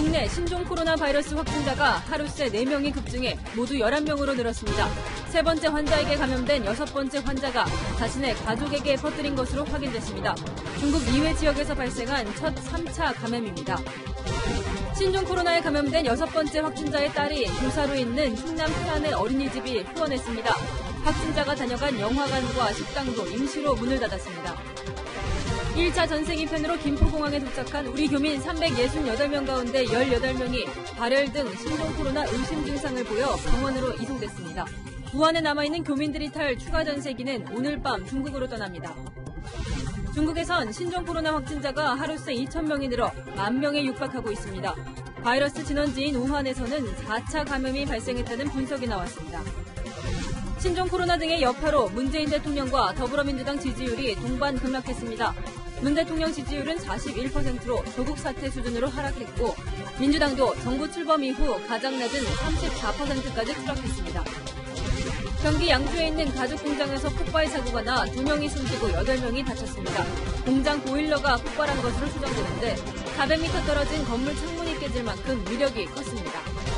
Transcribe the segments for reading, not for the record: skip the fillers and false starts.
국내 신종 코로나 바이러스 확진자가 하루 새 4명이 급증해 모두 11명으로 늘었습니다. 세 번째 환자에게 감염된 여섯 번째 환자가 자신의 가족에게 퍼뜨린 것으로 확인됐습니다. 중국 이외 지역에서 발생한 첫 3차 감염입니다. 신종 코로나에 감염된 여섯 번째 확진자의 딸이 교사로 있는 충남 태안의 어린이집이 후원했습니다. 확진자가 다녀간 영화관과 식당도 임시로 문을 닫았습니다. 1차 전세기 편으로 김포공항에 도착한 우리 교민 368명 가운데 18명이 발열 등 신종 코로나 의심 증상을 보여 병원으로 이송됐습니다. 우한에 남아있는 교민들이 탈 추가 전세기는 오늘 밤 중국으로 떠납니다. 중국에선 신종 코로나 확진자가 하루 새 2,000명이 늘어 10,000명에 육박하고 있습니다. 바이러스 진원지인 우한에서는 4차 감염이 발생했다는 분석이 나왔습니다. 신종 코로나 등의 여파로 문재인 대통령과 더불어민주당 지지율이 동반 급락했습니다. 문 대통령 지지율은 41%로 조국 사태 수준으로 하락했고 민주당도 정부 출범 이후 가장 낮은 34%까지 추락했습니다. 경기 양주에 있는 가죽 공장에서 폭발 사고가 나 2명이 숨지고 8명이 다쳤습니다. 공장 보일러가 폭발한 것으로 추정되는데 400m 떨어진 건물 창문이 깨질 만큼 위력이 컸습니다.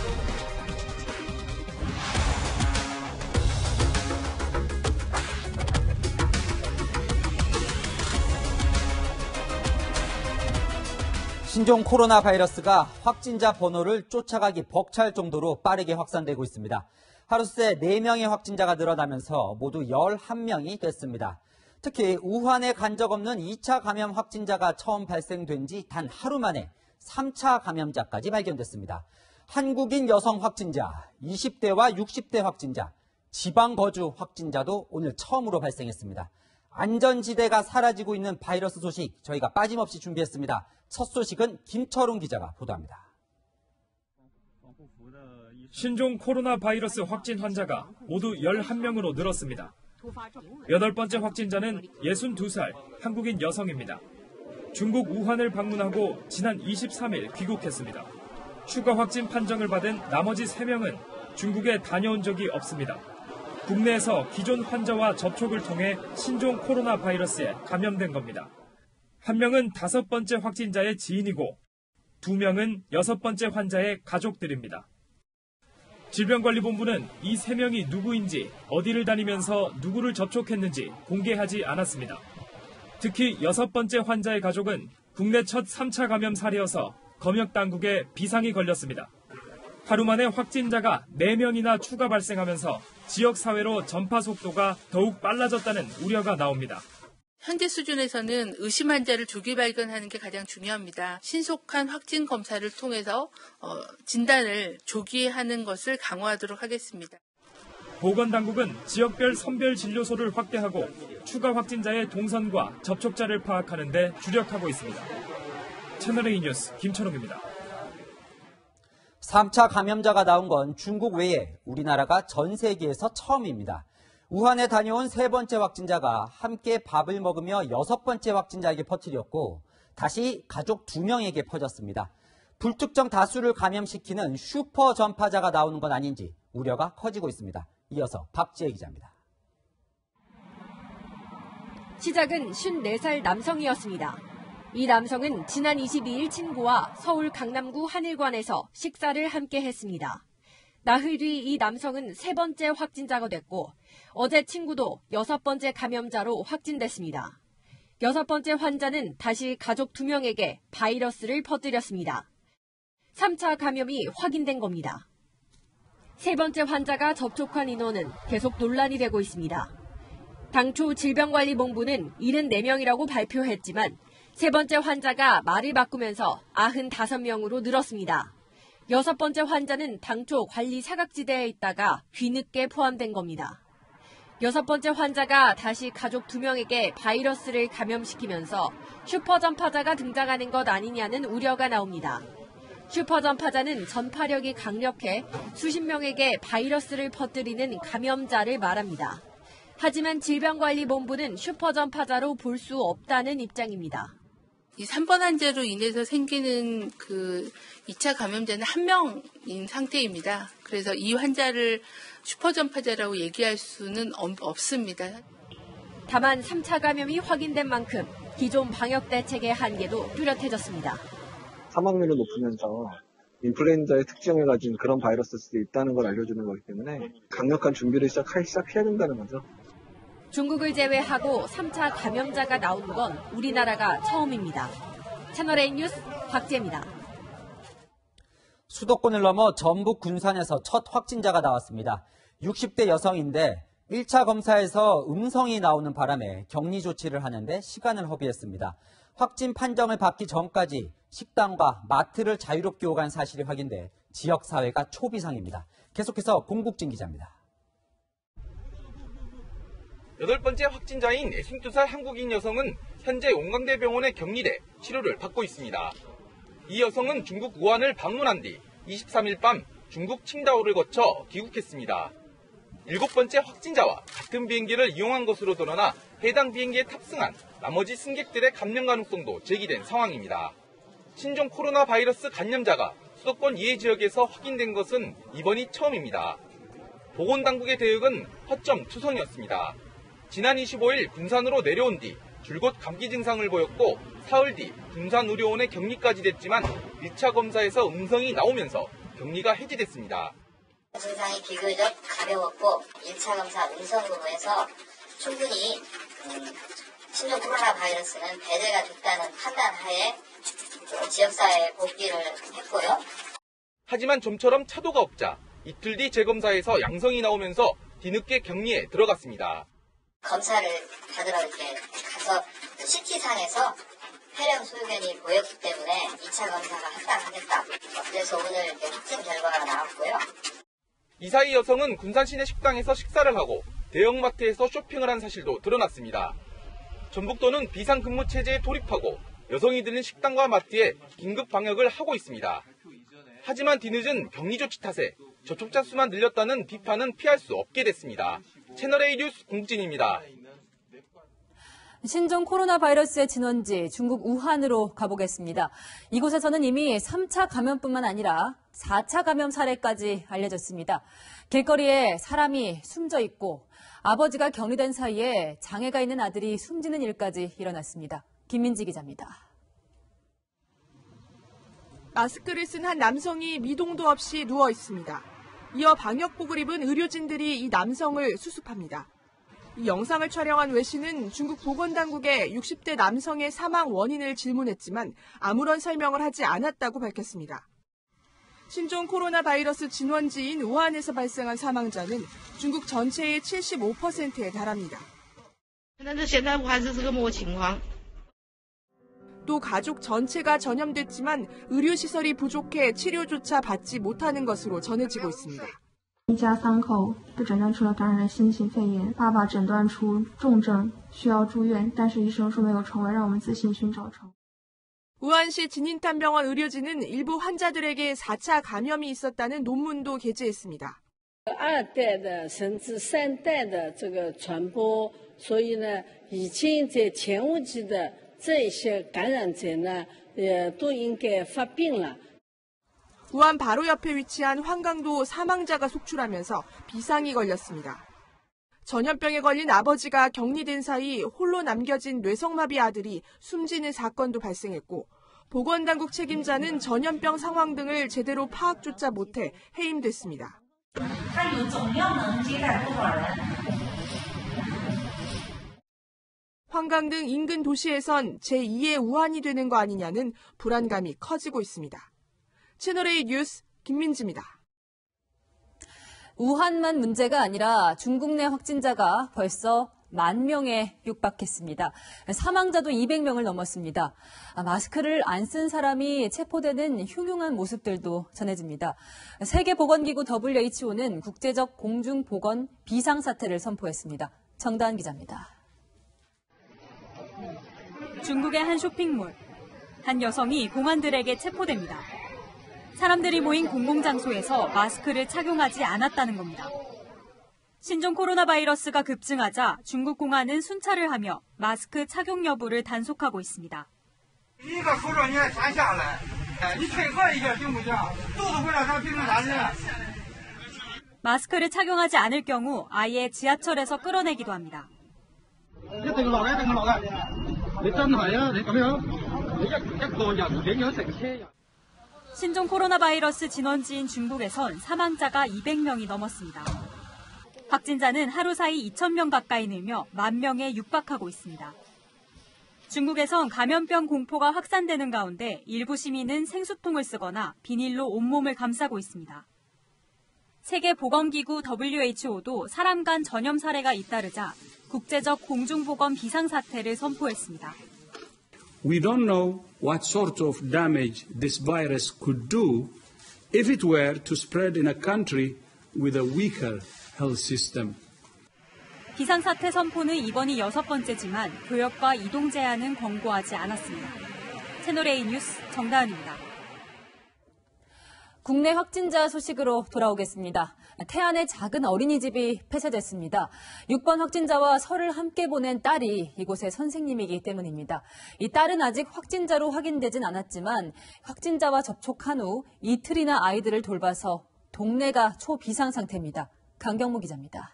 신종 코로나 바이러스가 확진자 번호를 쫓아가기 벅찰 정도로 빠르게 확산되고 있습니다. 하루 새 4명의 확진자가 늘어나면서 모두 11명이 됐습니다. 특히 우한에 간 적 없는 2차 감염 확진자가 처음 발생된 지 단 하루 만에 3차 감염자까지 발견됐습니다. 한국인 여성 확진자, 20대와 60대 확진자, 지방 거주 확진자도 오늘 처음으로 발생했습니다. 안전지대가 사라지고 있는 바이러스 소식 저희가 빠짐없이 준비했습니다. 첫 소식은 김철웅 기자가 보도합니다. 신종 코로나 바이러스 확진 환자가 모두 11명으로 늘었습니다. 8번째 확진자는 62살 한국인 여성입니다. 중국 우한을 방문하고 지난 23일 귀국했습니다. 추가 확진 판정을 받은 나머지 3명은 중국에 다녀온 적이 없습니다. 국내에서 기존 환자와 접촉을 통해 신종 코로나 바이러스에 감염된 겁니다. 1명은 5번째 확진자의 지인이고 2명은 6번째 환자의 가족들입니다. 질병관리본부는 이 3명이 누구인지, 어디를 다니면서 누구를 접촉했는지 공개하지 않았습니다. 특히 6번째 환자의 가족은 국내 첫 3차 감염 사례여서 검역당국에 비상이 걸렸습니다. 하루 만에 확진자가 4명이나 추가 발생하면서 지역사회로 전파 속도가 더욱 빨라졌다는 우려가 나옵니다. 현재 수준에서는 의심 환자를 조기 발견하는 게 가장 중요합니다. 신속한 확진 검사를 통해서 진단을 조기에 하는 것을 강화하도록 하겠습니다. 보건당국은 지역별 선별 진료소를 확대하고 추가 확진자의 동선과 접촉자를 파악하는 데 주력하고 있습니다. 채널A 뉴스 김철웅입니다. 3차 감염자가 나온 건 중국 외에 우리나라가 전 세계에서 처음입니다. 우한에 다녀온 3번째 확진자가 함께 밥을 먹으며 6번째 확진자에게 퍼뜨렸고 다시 가족 2명에게 퍼졌습니다. 불특정 다수를 감염시키는 슈퍼 전파자가 나오는 건 아닌지 우려가 커지고 있습니다. 이어서 박지혜 기자입니다. 시작은 54살 남성이었습니다. 이 남성은 지난 22일 친구와 서울 강남구 한일관에서 식사를 함께 했습니다. 나흘 뒤 이 남성은 3번째 확진자가 됐고 어제 친구도 6번째 감염자로 확진됐습니다. 6번째 환자는 다시 가족 2명에게 바이러스를 퍼뜨렸습니다. 3차 감염이 확인된 겁니다. 3번째 환자가 접촉한 인원은 계속 논란이 되고 있습니다. 당초 질병관리본부는 74명이라고 발표했지만 3번째 환자가 말을 바꾸면서 95명으로 늘었습니다. 6번째 환자는 당초 관리 사각지대에 있다가 뒤늦게 포함된 겁니다. 6번째 환자가 다시 가족 2명에게 바이러스를 감염시키면서 슈퍼 전파자가 등장하는 것 아니냐는 우려가 나옵니다. 슈퍼 전파자는 전파력이 강력해 수십 명에게 바이러스를 퍼뜨리는 감염자를 말합니다. 하지만 질병관리본부는 슈퍼 전파자로 볼 수 없다는 입장입니다. 이 3번 환자로 인해서 생기는 2차 감염자는 1명인 상태입니다. 그래서 이 환자를 슈퍼전파자라고 얘기할 수는 없습니다. 다만 3차 감염이 확인된 만큼 기존 방역 대책의 한계도 뚜렷해졌습니다. 사망률이 높으면서 인플루엔자의 특징을 가진 그런 바이러스일 수도 있다는 걸 알려주는 거기 때문에 강력한 준비를 시작해야 된다는 거죠. 중국을 제외하고 3차 감염자가 나온 건 우리나라가 처음입니다. 채널A 뉴스 박재입니다. 수도권을 넘어 전북 군산에서 첫 확진자가 나왔습니다. 60대 여성인데 1차 검사에서 음성이 나오는 바람에 격리 조치를 하는데 시간을 허비했습니다. 확진 판정을 받기 전까지 식당과 마트를 자유롭게 오간 사실이 확인돼 지역사회가 초비상입니다. 계속해서 공국진 기자입니다. 8번째 확진자인 62살 한국인 여성은 현재 용강대병원에 격리돼 치료를 받고 있습니다. 이 여성은 중국 우한을 방문한 뒤 23일 밤 중국 칭다오를 거쳐 귀국했습니다. 7번째 확진자와 같은 비행기를 이용한 것으로 드러나 해당 비행기에 탑승한 나머지 승객들의 감염 가능성도 제기된 상황입니다. 신종 코로나 바이러스 감염자가 수도권 이해 지역에서 확인된 것은 이번이 처음입니다. 보건당국의 대응은 허점 투성이었습니다. 지난 25일 군산으로 내려온 뒤 줄곧 감기 증상을 보였고 사흘 뒤 군산의료원에 격리까지 됐지만 1차 검사에서 음성이 나오면서 격리가 해지됐습니다. 증상이 비교적 가벼웠고 1차 검사 음성으로 해서 충분히 신종 코로나 바이러스는 배제가 됐다는 판단하에 지역사회에 복귀를 했고요. 하지만 좀처럼 차도가 없자 이틀 뒤 재검사에서 양성이 나오면서 뒤늦게 격리에 들어갔습니다. 검사를 받으러 이렇게 가서 CT상에서 폐렴 소유견이 보였기 때문에 2차 검사가 합당하겠다. 그래서 오늘 확진 결과가 나왔고요. 이 사이 여성은 군산 시내 식당에서 식사를 하고 대형마트에서 쇼핑을 한 사실도 드러났습니다. 전북도는 비상근무 체제에 돌입하고 여성이 드는 식당과 마트에 긴급 방역을 하고 있습니다. 하지만 뒤늦은 격리 조치 탓에 접촉자 수만 늘렸다는 비판은 피할 수 없게 됐습니다. 채널A 뉴스 공국진입니다. 신종 코로나 바이러스의 진원지 중국 우한으로 가보겠습니다. 이곳에서는 이미 3차 감염뿐만 아니라 4차 감염 사례까지 알려졌습니다. 길거리에 사람이 숨져 있고 아버지가 격리된 사이에 장애가 있는 아들이 숨지는 일까지 일어났습니다. 김민지 기자입니다. 마스크를 쓴 한 남성이 미동도 없이 누워 있습니다. 이어 방역복을 입은 의료진들이 이 남성을 수습합니다. 이 영상을 촬영한 외신은 중국 보건당국에 60대 남성의 사망 원인을 질문했지만 아무런 설명을 하지 않았다고 밝혔습니다. 신종 코로나 바이러스 진원지인 우한에서 발생한 사망자는 중국 전체의 75%에 달합니다. 또 가족 전체가 전염됐지만 의료시설이 부족해 치료조차 받지 못하는 것으로 전해지고 있습니다. 一家三口被诊断出了感染了新型肺炎，爸爸诊断出重症，需要住院，但是医生说没有床位，让我们自行寻找床。 우한시 진인탄병원 의료진은 일부 환자들에게 4차 감염이 있었다는 논문도 게재했습니다. 2代的甚至3代的这个传播，所以呢，已经在前无期的这些感染者呢，都应该发病了。 우한 바로 옆에 위치한 환강도 사망자가 속출하면서 비상이 걸렸습니다. 전염병에 걸린 아버지가 격리된 사이 홀로 남겨진 뇌성마비 아들이 숨지는 사건도 발생했고 보건당국 책임자는 전염병 상황 등을 제대로 파악조차 못해 해임됐습니다. 환강 등 인근 도시에선 제2의 우한이 되는 거 아니냐는 불안감이 커지고 있습니다. 채널A 뉴스 김민지입니다. 우한만 문제가 아니라 중국 내 확진자가 벌써 10,000명에 육박했습니다. 사망자도 200명을 넘었습니다. 마스크를 안 쓴 사람이 체포되는 흉흉한 모습들도 전해집니다. 세계보건기구 WHO는 국제적 공중보건 비상사태를 선포했습니다. 정다은 기자입니다. 중국의 한 쇼핑몰. 한 여성이 공안들에게 체포됩니다. 사람들이 모인 공공장소에서 마스크를 착용하지 않았다는 겁니다. 신종 코로나 바이러스가 급증하자 중국 공안은 순찰을 하며 마스크 착용 여부를 단속하고 있습니다. 마스크를 착용하지 않을 경우 아예 지하철에서 끌어내기도 합니다. 신종 코로나 바이러스 진원지인 중국에선 사망자가 200명이 넘었습니다. 확진자는 하루 사이 2,000명 가까이 늘며 10,000명에 육박하고 있습니다. 중국에선 감염병 공포가 확산되는 가운데 일부 시민은 생수통을 쓰거나 비닐로 온몸을 감싸고 있습니다. 세계보건기구 WHO도 사람 간 전염 사례가 잇따르자 국제적 공중보건 비상사태를 선포했습니다. We don't know what sort of damage this virus could do if it were to spread in a country with a weaker health system. 비상사태 선포는 이번이 6번째지만 교역과 이동 제한은 권고하지 않았습니다. 채널A 뉴스 정다은입니다. 국내 확진자 소식으로 돌아오겠습니다. 태안의 작은 어린이집이 폐쇄됐습니다. 6번 확진자와 설을 함께 보낸 딸이 이곳의 선생님이기 때문입니다. 이 딸은 아직 확진자로 확인되진 않았지만 확진자와 접촉한 후 이틀이나 아이들을 돌봐서 동네가 초비상 상태입니다. 강경무 기자입니다.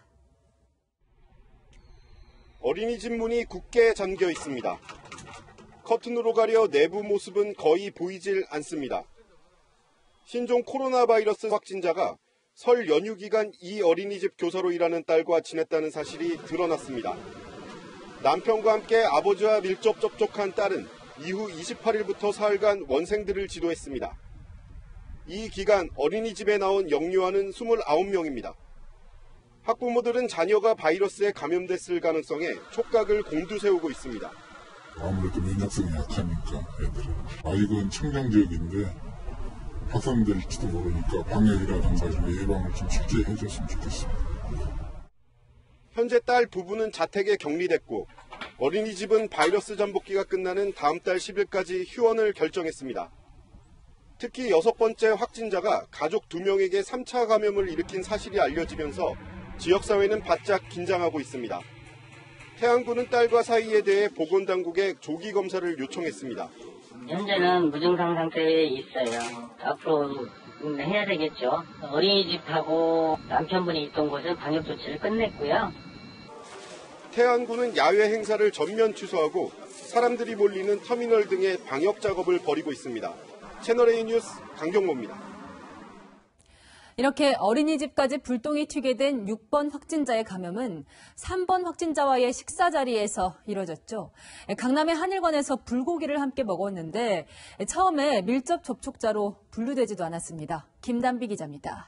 어린이집 문이 굳게 잠겨 있습니다. 커튼으로 가려 내부 모습은 거의 보이질 않습니다. 신종 코로나 바이러스 확진자가 설 연휴 기간 이 어린이집 교사로 일하는 딸과 지냈다는 사실이 드러났습니다. 남편과 함께 아버지와 밀접 접촉한 딸은 이후 28일부터 사흘간 원생들을 지도했습니다. 이 기간 어린이집에 나온 영유아는 29명입니다. 학부모들은 자녀가 바이러스에 감염됐을 가능성에 촉각을 곤두세우고 있습니다. 아무래도 면역성이 약하니까 애들은. 아이건 청정지역인데 확산될지도 모르니까 방역이라든가 예방을 좀 철저히 해줬으면 좋겠습니다. 현재 딸 부부는 자택에 격리됐고 어린이집은 바이러스 잠복기가 끝나는 다음 달 10일까지 휴원을 결정했습니다. 특히 6번째 확진자가 가족 2명에게 3차 감염을 일으킨 사실이 알려지면서 지역사회는 바짝 긴장하고 있습니다. 태안군은 딸과 사이에 대해 보건당국에 조기 검사를 요청했습니다. 현재는 무증상 상태에 있어요. 앞으로 해야 되겠죠. 어린이집하고 남편분이 있던 곳은 방역 조치를 끝냈고요. 태안군은 야외 행사를 전면 취소하고 사람들이 몰리는 터미널 등의 방역 작업을 벌이고 있습니다. 채널A 뉴스 강경모입니다. 이렇게 어린이집까지 불똥이 튀게 된 6번 확진자의 감염은 3번 확진자와의 식사 자리에서 이뤄졌죠. 강남의 한일관에서 불고기를 함께 먹었는데 처음에 밀접 접촉자로 분류되지도 않았습니다. 김단비 기자입니다.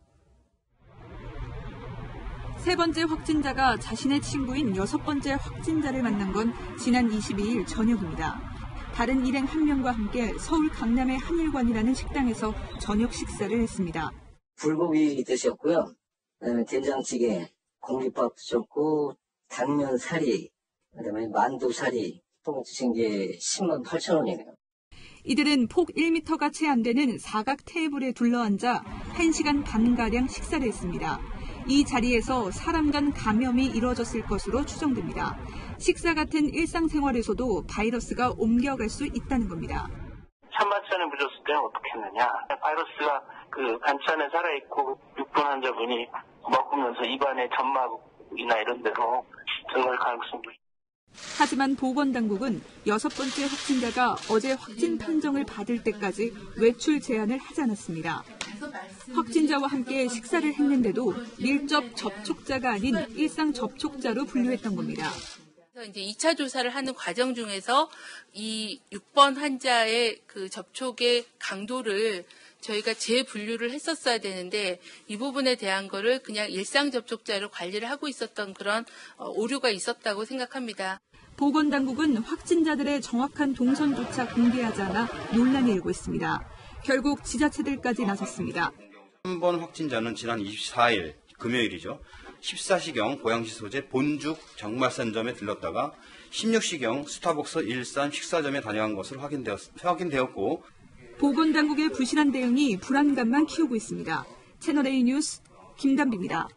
세 번째 확진자가 자신의 친구인 6번째 확진자를 만난 건 지난 22일 저녁입니다. 다른 일행 1명과 함께 서울 강남의 한일관이라는 식당에서 저녁 식사를 했습니다. 불고기 드셨고요. 그다음에 된장찌개, 공깃밥 드셨고 당면 사리, 그다음에 만두 사리 또 드신 게 10만 8천 원이네요. 이들은 폭 1m가 채 안 되는 사각 테이블에 둘러앉아 1시간 반가량 식사를 했습니다. 이 자리에서 사람 간 감염이 이뤄졌을 것으로 추정됩니다. 식사 같은 일상생활에서도 바이러스가 옮겨갈 수 있다는 겁니다. 찬반찬을 묻었을 때는 어떻게 했느냐. 바이러스가 그 반찬에 살아있고 6번 환자분이 먹으면서 입안에 점막이나 이런 데로 들어갈 가능성도 있습니다. 하지만 보건당국은 6번째 확진자가 어제 확진 판정을 받을 때까지 외출 제한을 하지 않았습니다. 확진자와 함께 식사를 했는데도 밀접 접촉자가 아닌 일상 접촉자로 분류했던 겁니다. 이제 2차 조사를 하는 과정 중에서 이 6번 환자의 그 접촉의 강도를 저희가 재분류를 했었어야 되는데 이 부분에 대한 거를 그냥 일상 접촉자로 관리를 하고 있었던 그런 오류가 있었다고 생각합니다. 보건당국은 확진자들의 정확한 동선조차 공개하지 않아 논란이 일고 있습니다. 결국 지자체들까지 나섰습니다. 3번 확진자는 지난 24일 금요일이죠. 14시경 고양시 소재 본죽 정말산점에 들렀다가 16시경 스타벅스 일산 식사점에 다녀간 것으로 확인되었고 보건당국의 부실한 대응이 불안감만 키우고 있습니다. 채널A 뉴스 김단비입니다.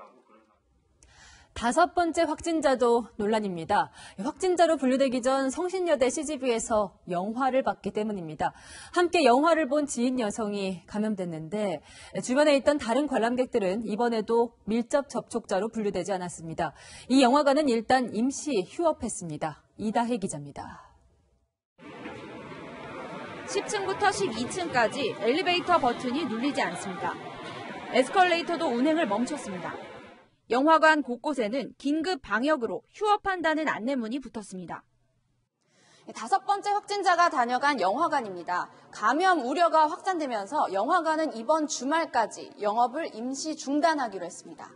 5번째 확진자도 논란입니다. 확진자로 분류되기 전 성신여대 CGV에서 영화를 봤기 때문입니다. 함께 영화를 본 지인 여성이 감염됐는데 주변에 있던 다른 관람객들은 이번에도 밀접 접촉자로 분류되지 않았습니다. 이 영화관은 일단 임시 휴업했습니다. 이다혜 기자입니다. 10층부터 12층까지 엘리베이터 버튼이 눌리지 않습니다. 에스컬레이터도 운행을 멈췄습니다. 영화관 곳곳에는 긴급 방역으로 휴업한다는 안내문이 붙었습니다. 5번째 확진자가 다녀간 영화관입니다. 감염 우려가 확산되면서 영화관은 이번 주말까지 영업을 임시 중단하기로 했습니다.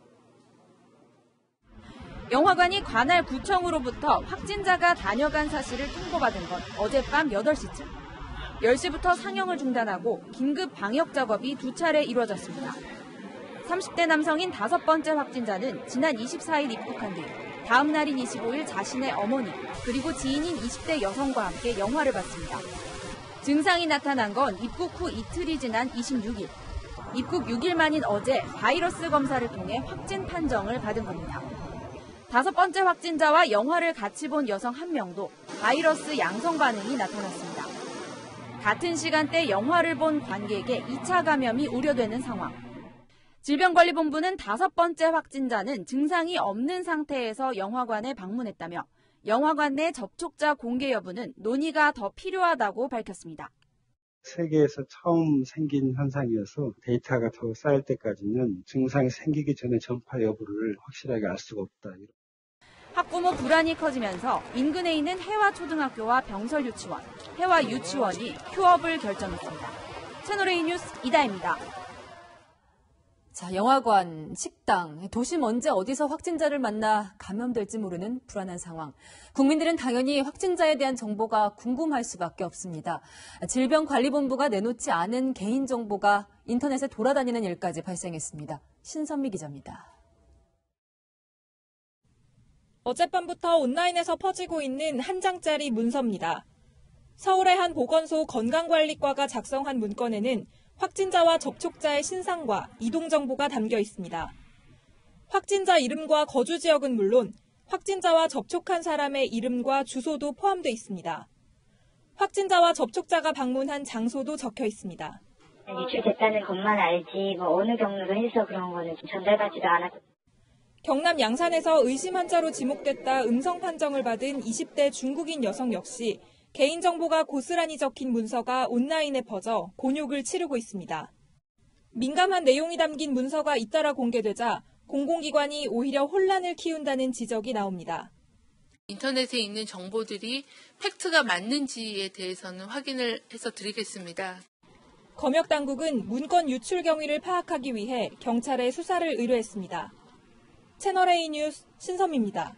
영화관이 관할 구청으로부터 확진자가 다녀간 사실을 통보받은 건 어젯밤 8시쯤. 10시부터 상영을 중단하고 긴급 방역 작업이 2차례 이루어졌습니다. 30대 남성인 5번째 확진자는 지난 24일 입국한 뒤 다음 날인 25일 자신의 어머니 그리고 지인인 20대 여성과 함께 영화를 봤습니다. 증상이 나타난 건 입국 후 이틀이 지난 26일. 입국 6일 만인 어제 바이러스 검사를 통해 확진 판정을 받은 겁니다. 5번째 확진자와 영화를 같이 본 여성 1명도 바이러스 양성 반응이 나타났습니다. 같은 시간대 영화를 본 관객의 2차 감염이 우려되는 상황. 질병관리본부는 5번째 확진자는 증상이 없는 상태에서 영화관에 방문했다며 영화관 내 접촉자 공개 여부는 논의가 더 필요하다고 밝혔습니다. 세계에서 처음 생긴 현상이어서 데이터가 더 쌓일 때까지는 증상이 생기기 전에 전파 여부를 확실하게 알 수가 없다. 학부모 불안이 커지면서 인근에 있는 해화초등학교와 병설유치원, 해화유치원이 휴업을 결정했습니다. 채널A 뉴스 이다혜입니다. 자, 영화관, 식당, 도심 언제 어디서 확진자를 만나 감염될지 모르는 불안한 상황. 국민들은 당연히 확진자에 대한 정보가 궁금할 수밖에 없습니다. 질병관리본부가 내놓지 않은 개인정보가 인터넷에 돌아다니는 일까지 발생했습니다. 신선미 기자입니다. 어젯밤부터 온라인에서 퍼지고 있는 한 장짜리 문서입니다. 서울의 한 보건소 건강관리과가 작성한 문건에는 확진자와 접촉자의 신상과 이동 정보가 담겨 있습니다. 확진자 이름과 거주 지역은 물론 확진자와 접촉한 사람의 이름과 주소도 포함되어 있습니다. 확진자와 접촉자가 방문한 장소도 적혀 있습니다. 유출됐다는 것만 알지 어느 경로로 해서 그런 거는 전달받지도 않았고. 경남 양산에서 의심 환자로 지목됐다 음성 판정을 받은 20대 중국인 여성 역시 개인정보가 고스란히 적힌 문서가 온라인에 퍼져 곤욕을 치르고 있습니다. 민감한 내용이 담긴 문서가 잇따라 공개되자 공공기관이 오히려 혼란을 키운다는 지적이 나옵니다. 인터넷에 있는 정보들이 팩트가 맞는지에 대해서는 확인을 해서 드리겠습니다. 검역당국은 문건 유출 경위를 파악하기 위해 경찰에 수사를 의뢰했습니다. 채널A 뉴스 신선미입니다.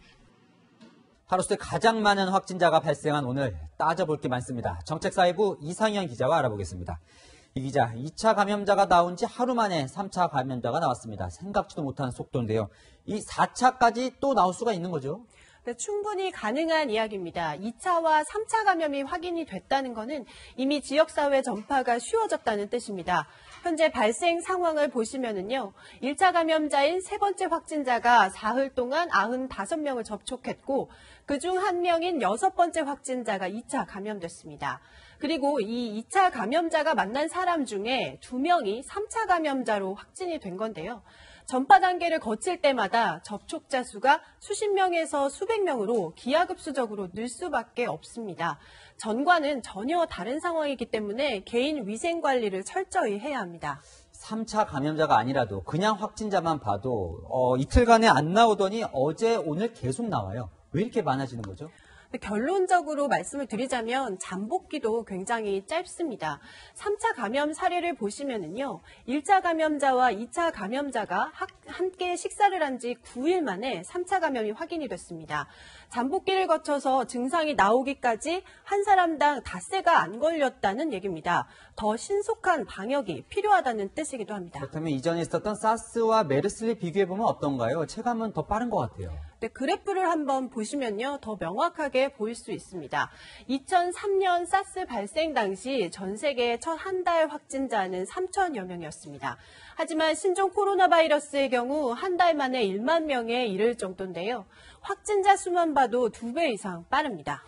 하루 새 가장 많은 확진자가 발생한 오늘 따져볼 게 많습니다. 정책사회부 이상현 기자와 알아보겠습니다. 이 기자, 2차 감염자가 나온 지 하루 만에 3차 감염자가 나왔습니다. 생각지도 못한 속도인데요. 이 4차까지 또 나올 수가 있는 거죠? 네, 충분히 가능한 이야기입니다. 2차와 3차 감염이 확인이 됐다는 것은 이미 지역사회 전파가 쉬워졌다는 뜻입니다. 현재 발생 상황을 보시면은요, 1차 감염자인 3번째 확진자가 사흘 동안 95명을 접촉했고, 그중 1명인 6번째 확진자가 2차 감염됐습니다. 그리고 이 2차 감염자가 만난 사람 중에 2명이 3차 감염자로 확진이 된 건데요. 전파 단계를 거칠 때마다 접촉자 수가 수십 명에서 수백 명으로 기하급수적으로 늘 수밖에 없습니다. 전과는 전혀 다른 상황이기 때문에 개인 위생 관리를 철저히 해야 합니다. 3차 감염자가 아니라도 그냥 확진자만 봐도 이틀간에 안 나오더니 어제 오늘 계속 나와요. 왜 이렇게 많아지는 거죠? 결론적으로 말씀을 드리자면 잠복기도 굉장히 짧습니다. 3차 감염 사례를 보시면은요, 1차 감염자와 2차 감염자가 함께 식사를 한 지 9일 만에 3차 감염이 확인이 됐습니다. 잠복기를 거쳐서 증상이 나오기까지 한 사람당 닷새가 안 걸렸다는 얘기입니다. 더 신속한 방역이 필요하다는 뜻이기도 합니다. 그렇다면 이전에 있었던 사스와 메르스를 비교해보면 어떤가요? 체감은 더 빠른 것 같아요. 네, 그래프를 한번 보시면요, 더 명확하게 보일 수 있습니다. 2003년 사스 발생 당시 전 세계 첫 한 달 확진자는 3천여 명이었습니다. 하지만 신종 코로나 바이러스의 경우 한 달 만에 1만 명에 이를 정도인데요. 확진자 수만 봐도 2배 이상 빠릅니다.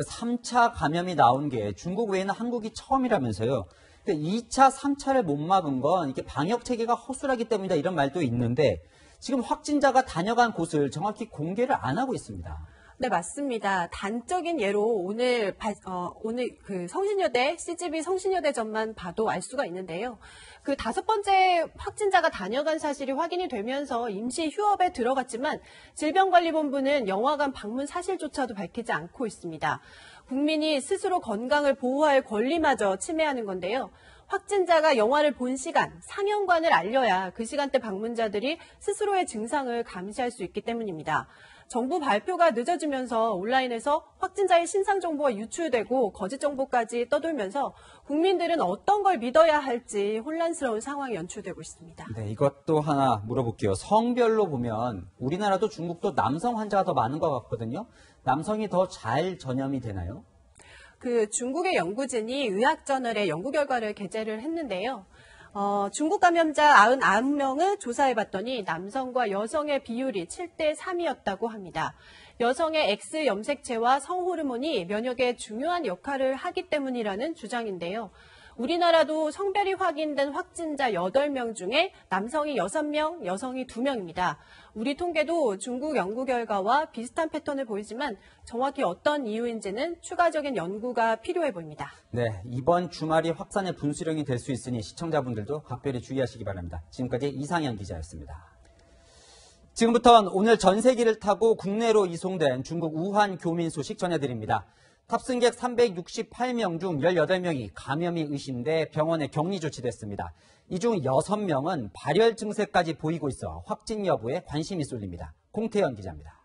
3차 감염이 나온 게 중국 외에는 한국이 처음이라면서요. 2차, 3차를 못 막은 건 이게 방역 체계가 허술하기 때문이다 이런 말도 있는데 지금 확진자가 다녀간 곳을 정확히 공개를 안 하고 있습니다. 네, 맞습니다. 단적인 예로 오늘 그 성신여대, CGV 성신여대점만 봐도 알 수가 있는데요. 그 5번째 확진자가 다녀간 사실이 확인이 되면서 임시 휴업에 들어갔지만 질병관리본부는 영화관 방문 사실조차도 밝히지 않고 있습니다. 국민이 스스로 건강을 보호할 권리마저 침해하는 건데요. 확진자가 영화를 본 시간, 상영관을 알려야 그 시간대 방문자들이 스스로의 증상을 감시할 수 있기 때문입니다. 정부 발표가 늦어지면서 온라인에서 확진자의 신상 정보가 유출되고 거짓 정보까지 떠돌면서 국민들은 어떤 걸 믿어야 할지 혼란스러운 상황이 연출되고 있습니다. 네, 이것도 하나 물어볼게요. 성별로 보면 우리나라도 중국도 남성 환자가 더 많은 것 같거든요. 남성이 더 잘 전염이 되나요? 그 중국의 연구진이 의학저널에 연구 결과를 게재를 했는데요. 중국 감염자 99명을 조사해봤더니 남성과 여성의 비율이 7대 3이었다고 합니다. 여성의 X 염색체와 성호르몬이 면역에 중요한 역할을 하기 때문이라는 주장인데요. 우리나라도 성별이 확인된 확진자 8명 중에 남성이 6명, 여성이 2명입니다. 우리 통계도 중국 연구 결과와 비슷한 패턴을 보이지만 정확히 어떤 이유인지는 추가적인 연구가 필요해 보입니다. 네, 이번 주말이 확산의 분수령이 될 수 있으니 시청자분들도 각별히 주의하시기 바랍니다. 지금까지 이상현 기자였습니다. 지금부터는 오늘 전세기를 타고 국내로 이송된 중국 우한 교민 소식 전해드립니다. 탑승객 368명 중 18명이 감염이 의심돼 병원에 격리 조치됐습니다. 이 중 6명은 발열 증세까지 보이고 있어 확진 여부에 관심이 쏠립니다. 공태현 기자입니다.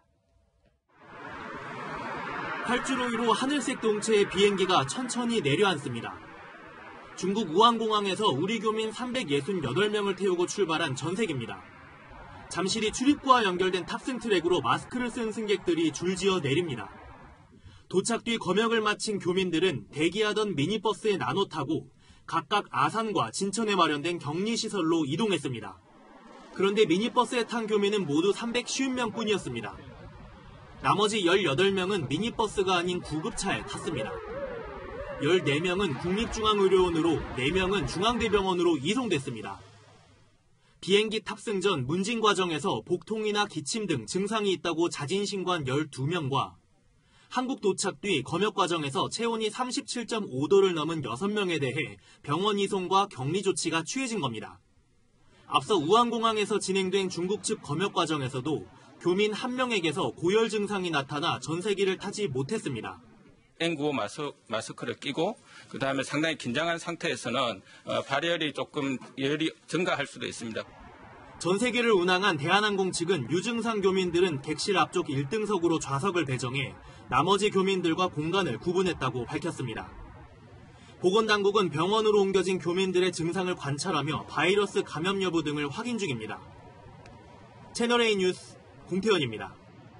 활주로위로 하늘색 동체의 비행기가 천천히 내려앉습니다. 중국 우한공항에서 우리 교민 368명을 태우고 출발한 전세기입니다. 잠실이 출입구와 연결된 탑승 트랙으로 마스크를 쓴 승객들이 줄지어 내립니다. 도착 뒤 검역을 마친 교민들은 대기하던 미니버스에 나눠 타고 각각 아산과 진천에 마련된 격리시설로 이동했습니다. 그런데 미니버스에 탄 교민은 모두 350명뿐이었습니다. 나머지 18명은 미니버스가 아닌 구급차에 탔습니다. 14명은 국립중앙의료원으로 4명은 중앙대병원으로 이송됐습니다. 비행기 탑승 전 문진 과정에서 복통이나 기침 등 증상이 있다고 자진신고한 12명과 한국 도착 뒤 검역 과정에서 체온이 37.5도를 넘은 6명에 대해 병원 이송과 격리 조치가 취해진 겁니다. 앞서 우한공항에서 진행된 중국 측 검역 과정에서도 교민 1명에게서 고열 증상이 나타나 전세기를 타지 못했습니다. N95 마스크를 끼고 그다음에 상당히 긴장한 상태에서는 발열이 조금 열이 증가할 수도 있습니다. 전세기를 운항한 대한항공 측은 유증상 교민들은 객실 앞쪽 1등석으로 좌석을 배정해 나머지 교민들과 공간을 구분했다고 밝혔습니다. 보건당국은 병원으로 옮겨진 교민들의 증상을 관찰하며 바이러스 감염 여부 등을 확인 중입니다. 채널A 뉴스 공태현입니다.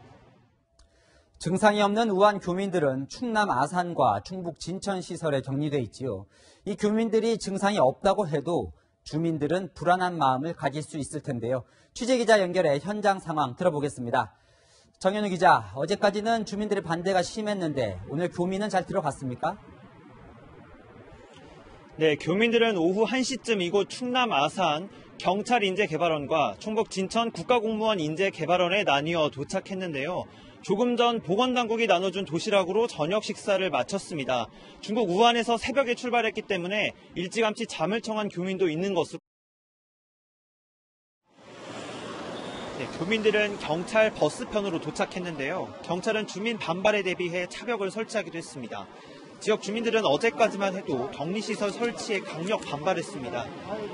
증상이 없는 우한 교민들은 충남 아산과 충북 진천 시설에 격리돼 있지요. 이 교민들이 증상이 없다고 해도 주민들은 불안한 마음을 가질 수 있을 텐데요. 취재기자 연결해 현장 상황 들어보겠습니다. 정현우 기자, 어제까지는 주민들의 반대가 심했는데 오늘 교민은 잘 들어갔습니까? 네, 교민들은 오후 1시쯤 이곳 충남 아산 경찰인재개발원과 충북 진천 국가공무원 인재개발원에 나뉘어 도착했는데요. 조금 전 보건당국이 나눠준 도시락으로 저녁 식사를 마쳤습니다. 중국 우한에서 새벽에 출발했기 때문에 일찌감치 잠을 청한 교민도 있는 것으로. 네, 교민들은 경찰 버스편으로 도착했는데요. 경찰은 주민 반발에 대비해 차벽을 설치하기도 했습니다. 지역 주민들은 어제까지만 해도 격리시설 설치에 강력 반발했습니다.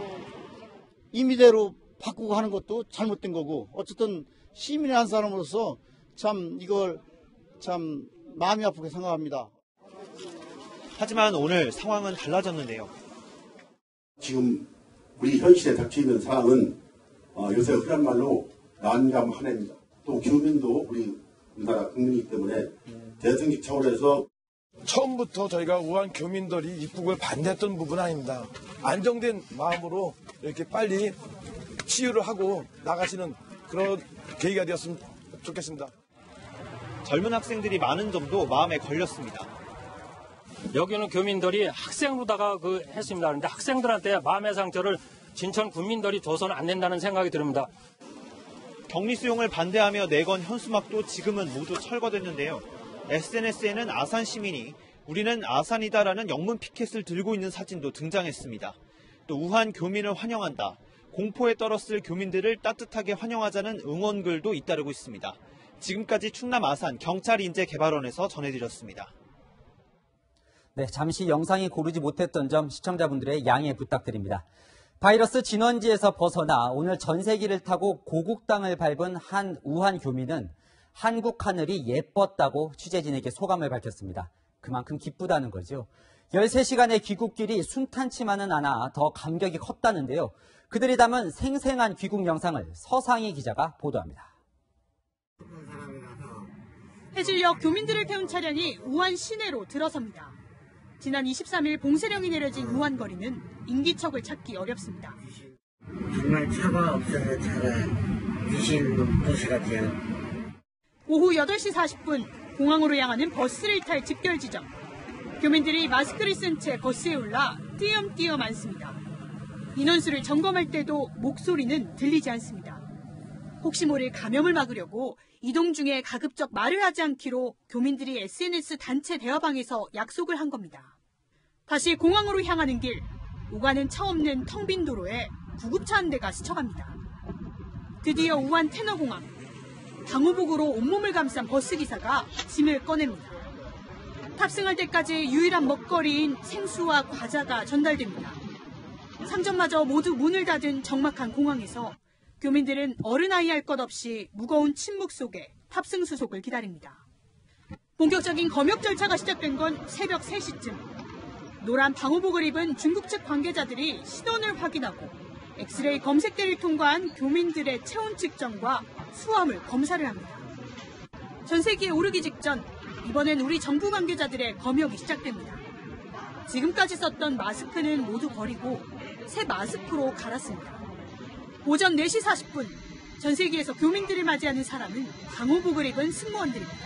임의대로 바꾸고 하는 것도 잘못된 거고, 어쨌든 시민의 한 사람으로서 참 이걸 참 마음이 아프게 생각합니다. 하지만 오늘 상황은 달라졌는데요. 지금 우리 현실에 닥쳐 있는 상황은 요새 흔한 말로 난감하네입니다. 또 교민도 우리나라 국민이기 때문에 대승식 차원에서 처음부터 저희가 우한 교민들이 입국을 반대했던 부분은 아닙니다. 안정된 마음으로 이렇게 빨리 치유를 하고 나가시는 그런 계기가 되었으면 좋겠습니다. 젊은 학생들이 많은 점도 마음에 걸렸습니다. 여기는 교민들이 학생으로다가 했습니다. 그런데 학생들한테 마음의 상처를 진천 군민들이 줘서는 안 된다는 생각이 듭니다. 격리 수용을 반대하며 내건 현수막도 지금은 모두 철거됐는데요. SNS에는 아산 시민이 우리는 아산이다라는 영문 피켓을 들고 있는 사진도 등장했습니다. 또 우한 교민을 환영한다. 공포에 떨었을 교민들을 따뜻하게 환영하자는 응원글도 잇따르고 있습니다. 지금까지 충남 아산 경찰인재개발원에서 전해드렸습니다. 네, 잠시 영상이 고르지 못했던 점 시청자분들의 양해 부탁드립니다. 바이러스 진원지에서 벗어나 오늘 전세기를 타고 고국 땅을 밟은 한 우한 교민은 한국 하늘이 예뻤다고 취재진에게 소감을 밝혔습니다. 그만큼 기쁘다는 거죠. 13시간의 귀국길이 순탄치만은 않아 더 감격이 컸다는데요. 그들이 담은 생생한 귀국 영상을 서상희 기자가 보도합니다. 해질녘 교민들을 태운 차량이 우한 시내로 들어섭니다. 지난 23일 봉쇄령이 내려진 우한 거리는 인기척을 찾기 어렵습니다. 정말 차가 없어서 차가 미신 도시 같아요. 오후 8시 40분 공항으로 향하는 버스를 탈 집결 지점. 교민들이 마스크를 쓴 채 버스에 올라 띄엄띄엄 앉습니다. 인원수를 점검할 때도 목소리는 들리지 않습니다. 혹시 모를 감염을 막으려고 이동 중에 가급적 말을 하지 않기로 교민들이 SNS 단체 대화방에서 약속을 한 겁니다. 다시 공항으로 향하는 길, 오가는 차 없는 텅 빈 도로에 구급차 한 대가 스쳐갑니다. 드디어 우한 테너공항, 방호복으로 온몸을 감싼 버스기사가 짐을 꺼냅니다. 탑승할 때까지 유일한 먹거리인 생수와 과자가 전달됩니다. 상점마저 모두 문을 닫은 적막한 공항에서 교민들은 어른아이 할 것 없이 무거운 침묵 속에 탑승 수속을 기다립니다. 본격적인 검역 절차가 시작된 건 새벽 3시쯤. 노란 방호복을 입은 중국 측 관계자들이 신원을 확인하고 엑스레이 검색대를 통과한 교민들의 체온 측정과 수화물 검사를 합니다. 전세기에 오르기 직전 이번엔 우리 정부 관계자들의 검역이 시작됩니다. 지금까지 썼던 마스크는 모두 버리고 새 마스크로 갈았습니다. 오전 4시 40분 전세기에서 교민들을 맞이하는 사람은 방호복을 입은 승무원들입니다.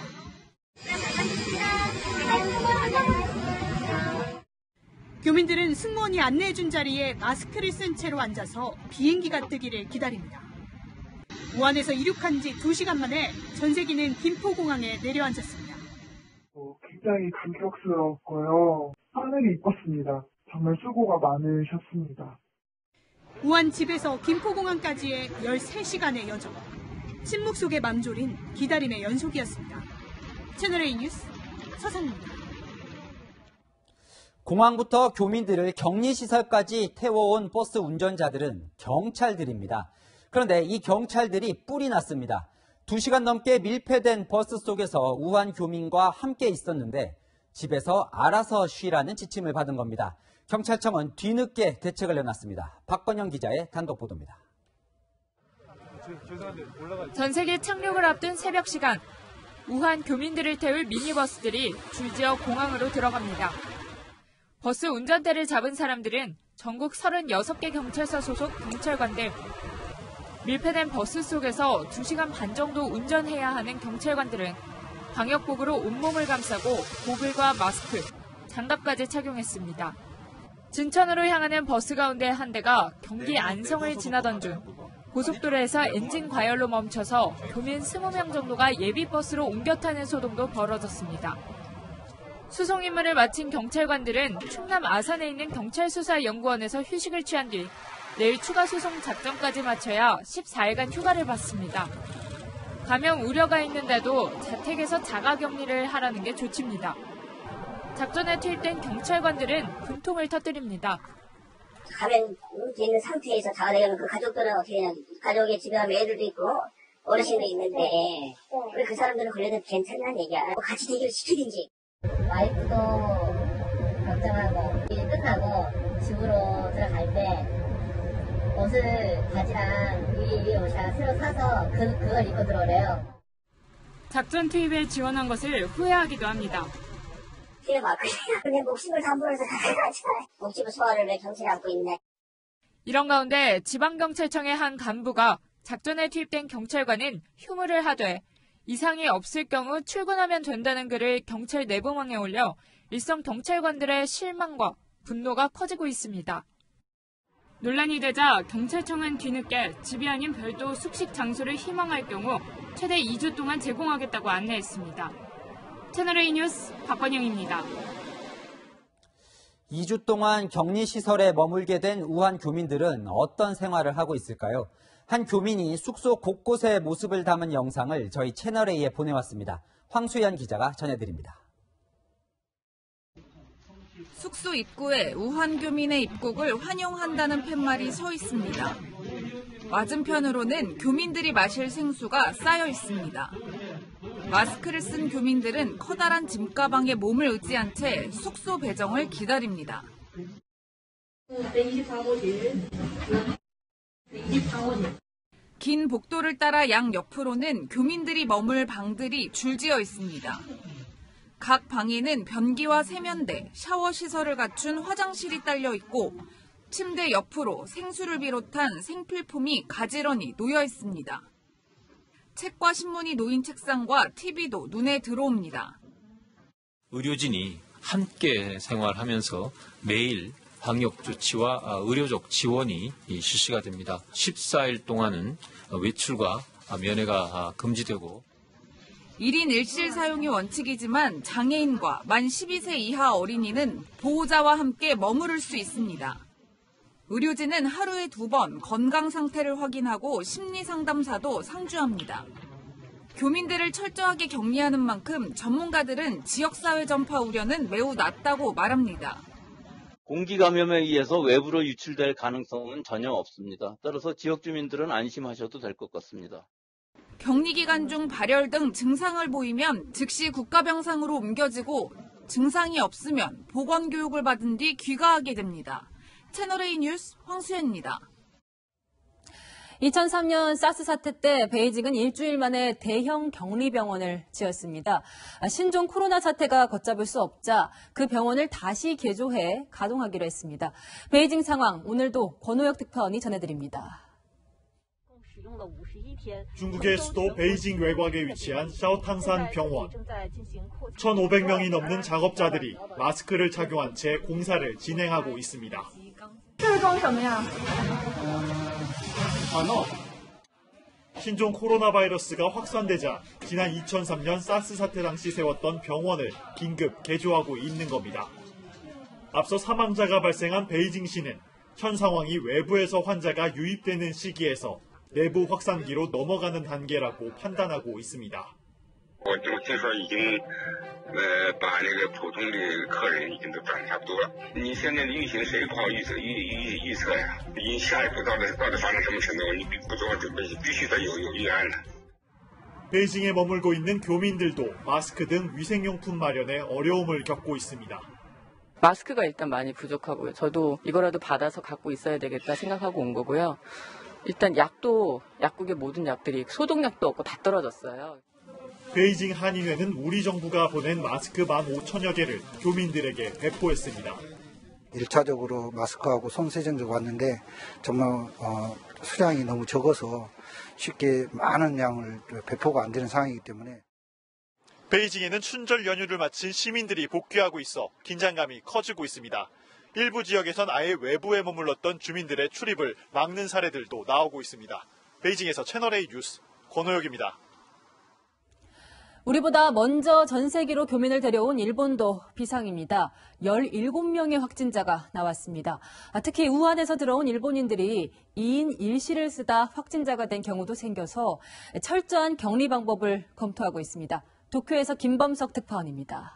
교민들은 승무원이 안내해준 자리에 마스크를 쓴 채로 앉아서 비행기가 뜨기를 기다립니다. 우한에서 이륙한 지 2시간 만에 전세기는 김포공항에 내려앉았습니다. 굉장히 감격스러웠고요. 하늘이 이뻤습니다. 정말 수고가 많으셨습니다. 우한 집에서 김포공항까지의 13시간의 여정. 침묵 속에 맘졸인 기다림의 연속이었습니다. 채널A 뉴스 서상입니다. 공항부터 교민들을 격리시설까지 태워온 버스 운전자들은 경찰들입니다. 그런데 이 경찰들이 뿔이 났습니다. 2시간 넘게 밀폐된 버스 속에서 우한 교민과 함께 있었는데 집에서 알아서 쉬라는 지침을 받은 겁니다. 경찰청은 뒤늦게 대책을 내놨습니다. 박건영 기자의 단독 보도입니다. 전세기 착륙을 앞둔 새벽 시간, 우한 교민들을 태울 미니버스들이 줄지어 공항으로 들어갑니다. 버스 운전대를 잡은 사람들은 전국 36개 경찰서 소속 경찰관들. 밀폐된 버스 속에서 2시간 반 정도 운전해야 하는 경찰관들은 방역복으로 온몸을 감싸고 고글과 마스크, 장갑까지 착용했습니다. 진천으로 향하는 버스 가운데 한 대가 경기 안성을 지나던 중 고속도로에서 엔진 과열로 멈춰서 교민 20명 정도가 예비버스로 옮겨 타는 소동도 벌어졌습니다. 수송 임무를 마친 경찰관들은 충남 아산에 있는 경찰수사연구원에서 휴식을 취한 뒤 내일 추가 수송 작전까지 마쳐야 14일간 휴가를 받습니다. 감염 우려가 있는데도 자택에서 자가격리를 하라는 게 조치입니다. 작전에 투입된 경찰관들은 분통을 터뜨립니다. 감염돼 있는 상태에서 자가격리 그 가족들은 어떻게 되냐. 가족이 집에 가면 애들도 있고 어르신도 있는데 왜 그 사람들은 걸려도 괜찮다는 얘기야. 같이 대기를 시키든지. 와이프도 걱정하고 일 끝나고 집으로 들어갈 때 옷을 바지랑 위 옷이랑 새로 사서 그걸 입고 들어오래요. 작전 투입에 지원한 것을 후회하기도 합니다. 내 목숨을 담보해서 목숨 소화를 왜 경찰이 안고 있네. 이런 가운데 지방경찰청의 한 간부가 작전에 투입된 경찰관은 휴무를 하되 이상이 없을 경우 출근하면 된다는 글을 경찰 내부망에 올려 일선 경찰관들의 실망과 분노가 커지고 있습니다. 논란이 되자 경찰청은 뒤늦게 집이 아닌 별도 숙식 장소를 희망할 경우 최대 2주 동안 제공하겠다고 안내했습니다. 채널A 뉴스 박건영입니다. 2주 동안 격리시설에 머물게 된 우한 교민들은 어떤 생활을 하고 있을까요? 한 교민이 숙소 곳곳의 모습을 담은 영상을 저희 채널A에 보내왔습니다. 황수연 기자가 전해드립니다. 숙소 입구에 우한 교민의 입국을 환영한다는 팻말이 서 있습니다. 맞은편으로는 교민들이 마실 생수가 쌓여 있습니다. 마스크를 쓴 교민들은 커다란 짐가방에 몸을 의지한 채 숙소 배정을 기다립니다. 긴 복도를 따라 양 옆으로는 교민들이 머물 방들이 줄지어 있습니다. 각 방에는 변기와 세면대, 샤워 시설을 갖춘 화장실이 딸려 있고 침대 옆으로 생수를 비롯한 생필품이 가지런히 놓여 있습니다. 책과 신문이 놓인 책상과 TV도 눈에 들어옵니다. 의료진이 함께 생활하면서 매일 방역 조치와 의료적 지원이 실시가 됩니다. 14일 동안은 외출과 면회가 금지되고 1인 1실 사용이 원칙이지만 장애인과 만 12세 이하 어린이는 보호자와 함께 머무를 수 있습니다. 의료진은 하루에 2번 건강 상태를 확인하고 심리상담사도 상주합니다. 교민들을 철저하게 격리하는 만큼 전문가들은 지역사회 전파 우려는 매우 낮다고 말합니다. 공기 감염에 의해서 외부로 유출될 가능성은 전혀 없습니다. 따라서 지역 주민들은 안심하셔도 될 것 같습니다. 격리 기간 중 발열 등 증상을 보이면 즉시 국가병상으로 옮겨지고 증상이 없으면 보건교육을 받은 뒤 귀가하게 됩니다. 채널A 뉴스 황수연입니다. 2003년 사스 사태 때 베이징은 일주일 만에 대형 격리병원을 지었습니다. 신종 코로나 사태가 걷잡을 수 없자 그 병원을 다시 개조해 가동하기로 했습니다. 베이징 상황 오늘도 권호혁 특파원이 전해드립니다. 중국의 수도 베이징 외곽에 위치한 샤오탕산 병원. 1,500명이 넘는 작업자들이 마스크를 착용한 채 공사를 진행하고 있습니다. 신종 코로나 바이러스가 확산되자 지난 2003년 사스 사태 당시 세웠던 병원을 긴급 개조하고 있는 겁니다. 앞서 사망자가 발생한 베이징시는 현 상황이 외부에서 환자가 유입되는 시기에서 내부 확산기로 넘어가는 단계라고 판단하고 있습니다. 我就听说已经把那个普通的客人已经都转差不多了。你现在的运行谁不好预测呀？你下一步到底发展什么程度，你不做准备，必须得有预案的。 베이징에 머물고 있는 교민들도 마스크 등 위생용품 마련에 어려움을 겪고 있습니다. 마스크가 일단 많이 부족하고요. 저도 이거라도 받아서 갖고 있어야 되겠다 생각하고 온 거고요. 일단 약도 약국의 모든 약들이 소독약도 없고 다 떨어졌어요. 베이징 한인회는 우리 정부가 보낸 마스크 15,000여 개를 교민들에게 배포했습니다. 1차적으로 마스크하고 손세정제가 왔는데 정말 수량이 너무 적어서 쉽게 많은 양을 배포가 안 되는 상황이기 때문에 베이징에는 춘절 연휴를 마친 시민들이 복귀하고 있어 긴장감이 커지고 있습니다. 일부 지역에선 아예 외부에 머물렀던 주민들의 출입을 막는 사례들도 나오고 있습니다. 베이징에서 채널A 뉴스 권호혁입니다. 우리보다 먼저 전 세계로 교민을 데려온 일본도 비상입니다. 17명의 확진자가 나왔습니다. 특히 우한에서 들어온 일본인들이 2인 1실을 쓰다 확진자가 된 경우도 생겨서 철저한 격리 방법을 검토하고 있습니다. 도쿄에서 김범석 특파원입니다.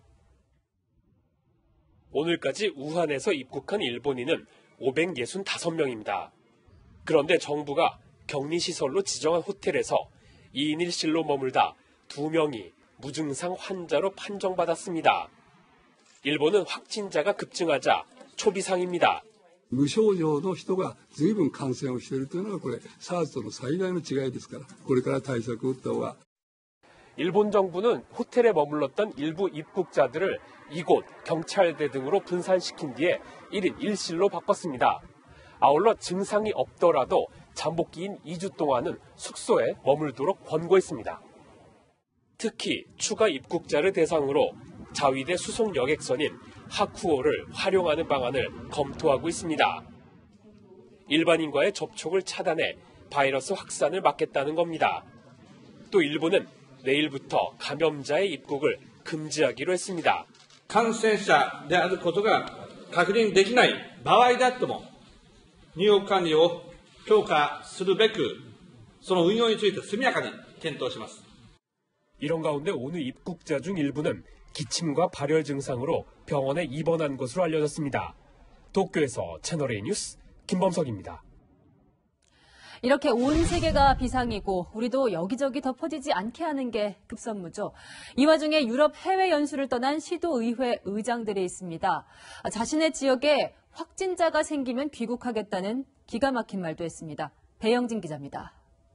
오늘까지 우한에서 입국한 일본인은 565명입니다. 그런데 정부가 격리시설로 지정한 호텔에서 2인 1실로 머물다 2명이 무증상 환자로 판정받았습니다. 일본은 확진자가 급증하자 초비상입니다. 無症状の人が随分感染をしているというのがこれ SARS との最大の違いですからこれから対策を打った方が 일본 정부는 호텔에 머물렀던 일부 입국자들을 이곳, 경찰대 등으로 분산시킨 뒤에 1인 1실로 바꿨습니다. 아울러 증상이 없더라도 잠복기인 2주 동안은 숙소에 머물도록 권고했습니다. 특히 추가 입국자를 대상으로 자위대 수송 여객선인 하쿠오를 활용하는 방안을 검토하고 있습니다. 일반인과의 접촉을 차단해 바이러스 확산을 막겠다는 겁니다. 또 일본은 내일부터 감염자의 입국을 금지하기로 했습니다. 感染者であることが確認できない場合であっても、入国管理を強化するべく、その運用について速やかに検討します。 이런 가운데 오늘 입국자 중 일부는 기침과 발열 증상으로 병원에 입원한 것으로 알려졌습니다. 도쿄에서 채널A 뉴스 김범석입니다. 이렇게 온 세계가 비상이고 우리도 여기저기 덮어지지 않게 하는 게 급선무죠. 이 와중에 유럽 해외 연수를 떠난 시도의회 의장들이 있습니다. 자신의 지역에 확진자가 생기면 귀국하겠다는 기가 막힌 말도 했습니다. 배영진 기자입니다.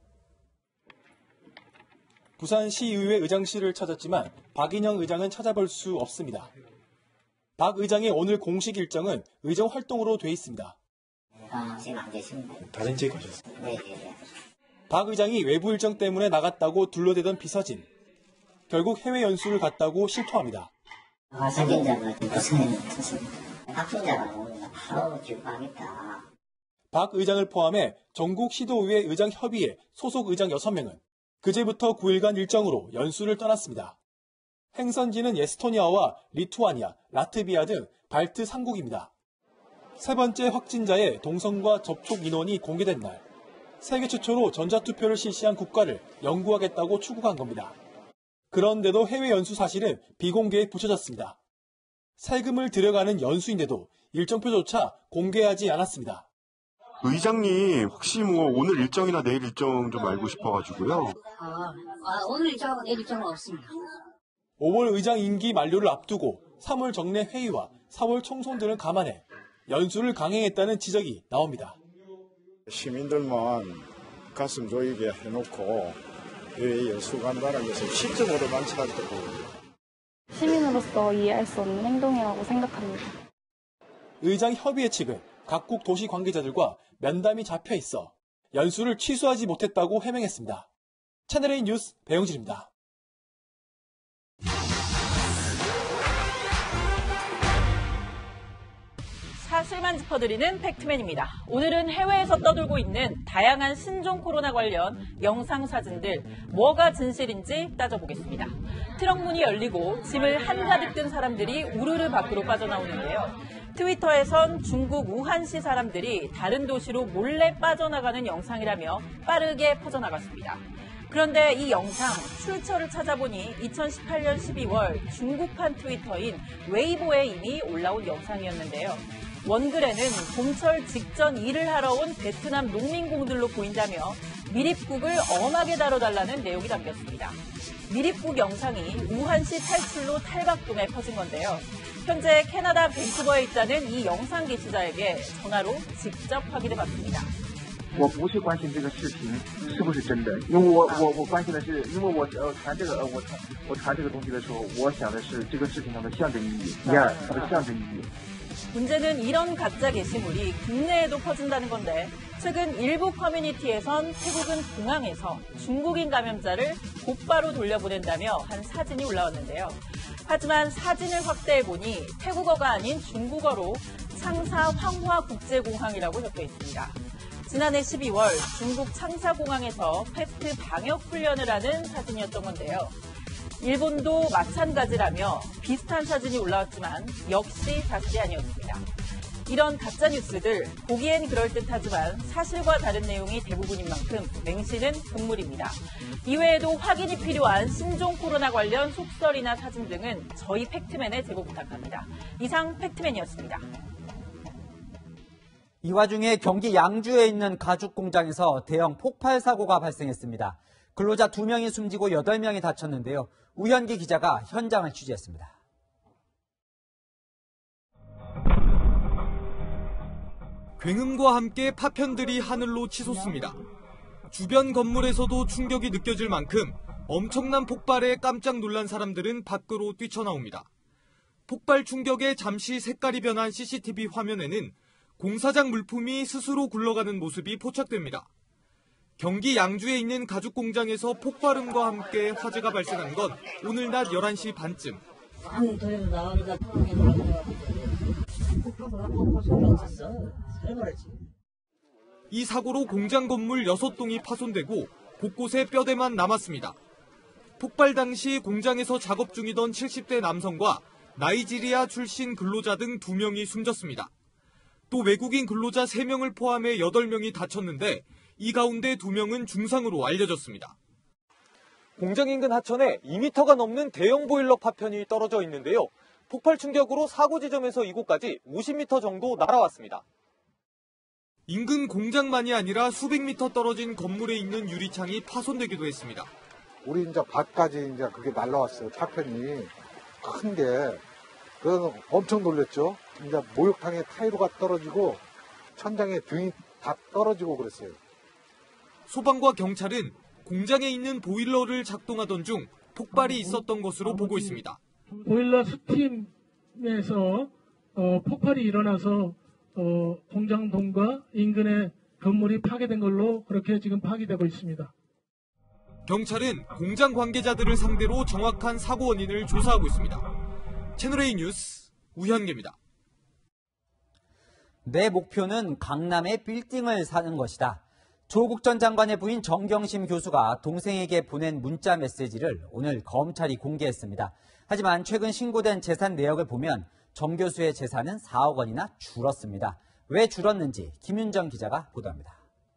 부산시의회 의장실을 찾았지만 박인영 의장은 찾아볼 수 없습니다. 박 의장의 오늘 공식 일정은 의정 활동으로 돼 있습니다. 지금 안 계십니다. 다른 지에 가셨어요? 네. 박 의장이 외부 일정 때문에 나갔다고 둘러대던 비서진. 결국 해외 연수를 갔다고 실토합니다. 확진자가 부산에 있었습니다. 확진자가 오면 바로 귀국하겠다. 박 의장을 포함해 전국 시도의회 의장 협의회 소속 의장 6명은 그제부터 9일간 일정으로 연수를 떠났습니다. 행선지는 에스토니아와 리투아니아, 라트비아 등 발트 3국입니다. 세 번째 확진자의 동선과 접촉 인원이 공개된 날, 세계 최초로 전자투표를 실시한 국가를 연구하겠다고 추구한 겁니다. 그런데도 해외 연수 사실은 비공개에 붙여졌습니다. 세금을 들여가는 연수인데도 일정표조차 공개하지 않았습니다. 의장님, 혹시 오늘 일정이나 내일 일정 좀 알고 싶어가지고요. 오늘 일정하고 내일 일정은 없습니다. 5월 의장 임기 만료를 앞두고 3월 정례 회의와 4월 총선 등을 감안해 연수를 강행했다는 지적이 나옵니다. 시민들만 가슴 조이게 해놓고 왜 연수 간다는 것은 시점으로만 찾았다고 봅니다. 시민으로서 이해할 수 없는 행동이라고 생각합니다. 의장 협의회 측은 각국 도시 관계자들과 면담이 잡혀 있어 연수를 취소하지 못했다고 해명했습니다. 채널A 뉴스 배영진입니다. 사실만 짚어드리는 팩트맨입니다. 오늘은 해외에서 떠돌고 있는 다양한 신종 코로나 관련 영상 사진들 뭐가 진실인지 따져보겠습니다. 트럭 문이 열리고 짐을 한가득 든 사람들이 우르르 밖으로 빠져나오는데요. 트위터에선 중국 우한시 사람들이 다른 도시로 몰래 빠져나가는 영상이라며 빠르게 퍼져나갔습니다. 그런데 이 영상 출처를 찾아보니 2018년 12월 중국판 트위터인 웨이보에 이미 올라온 영상이었는데요. 원글에는 봄철 직전 일을 하러 온 베트남 농민공들로 보인다며 밀입국을 엄하게 다뤄달라는 내용이 담겼습니다. 밀입국 영상이 우한시 탈출로 탈박동에 퍼진 건데요. 현재 캐나다 밴쿠버에 있다는 이 영상 게시자에게 전화로 직접 확인해봤습니다. 我不是关心这个视频是不是真的，因为我关心的是，因为我传这个我传这个东西的时候，我想的是这个视频它的象征意义，第二它的象征意义。 문제는 이런 가짜 게시물이 국내에도 퍼진다는 건데 최근 일부 커뮤니티에선 태국은 공항에서 중국인 감염자를 곧바로 돌려보낸다며 한 사진이 올라왔는데요. 하지만 사진을 확대해보니 태국어가 아닌 중국어로 창사 황화국제공항이라고 적혀 있습니다. 지난해 12월 중국 창사공항에서 패스트 방역 훈련을 하는 사진이었던 건데요. 일본도 마찬가지라며 비슷한 사진이 올라왔지만 역시 사실이 아니었습니다. 이런 가짜뉴스들 보기엔 그럴듯하지만 사실과 다른 내용이 대부분인 만큼 맹신은 금물입니다. 이외에도 확인이 필요한 신종 코로나 관련 속설이나 사진 등은 저희 팩트맨에 제보 부탁합니다. 이상 팩트맨이었습니다. 이 와중에 경기 양주에 있는 가죽 공장에서 대형 폭발 사고가 발생했습니다. 근로자 2명이 숨지고 8명이 다쳤는데요. 우현기 기자가 현장을 취재했습니다. 굉음과 함께 파편들이 하늘로 치솟습니다. 주변 건물에서도 충격이 느껴질 만큼 엄청난 폭발에 깜짝 놀란 사람들은 밖으로 뛰쳐나옵니다. 폭발 충격에 잠시 색깔이 변한 CCTV 화면에는 공사장 물품이 스스로 굴러가는 모습이 포착됩니다. 경기 양주에 있는 가죽 공장에서 폭발음과 함께 화재가 발생한 건 오늘 낮 11시 반쯤. 이 사고로 공장 건물 6동이 파손되고 곳곳에 뼈대만 남았습니다. 폭발 당시 공장에서 작업 중이던 70대 남성과 나이지리아 출신 근로자 등 2명이 숨졌습니다. 또 외국인 근로자 3명을 포함해 8명이 다쳤는데 이 가운데 2명은 중상으로 알려졌습니다. 공장 인근 하천에 2m가 넘는 대형 보일러 파편이 떨어져 있는데요. 폭발 충격으로 사고 지점에서 이곳까지 50m 정도 날아왔습니다. 인근 공장만이 아니라 수백 미터 떨어진 건물에 있는 유리창이 파손되기도 했습니다. 우리 이제 밭까지 이제 그게 날라왔어요. 파편이 큰 게. 그래서 엄청 놀랐죠. 이제 목욕탕에 타이로가 떨어지고 천장에 등이 다 떨어지고 그랬어요. 소방과 경찰은 공장에 있는 보일러를 작동하던 중 폭발이 있었던 것으로 보고 있습니다. 보일러 스팀에서 폭발이 일어나서 공장동과 인근의 건물이 파괴된 걸로 그렇게 지금 파악되고 있습니다. 경찰은 공장 관계자들을 상대로 정확한 사고 원인을 조사하고 있습니다. 채널A 뉴스 우현계입니다. 내 목표는 강남의 빌딩을 사는 것이다. 조국 전 장관의 부인 정경심 교수가 동생에게 보낸 문자 메시지를 오늘 검찰이 공개했습니다. 하지만 최근 신고된 재산 내역을 보면 정 교수의 재산은 4억 원이나 줄었습니다. 왜 줄었는지 김윤정 기자가 보도합니다.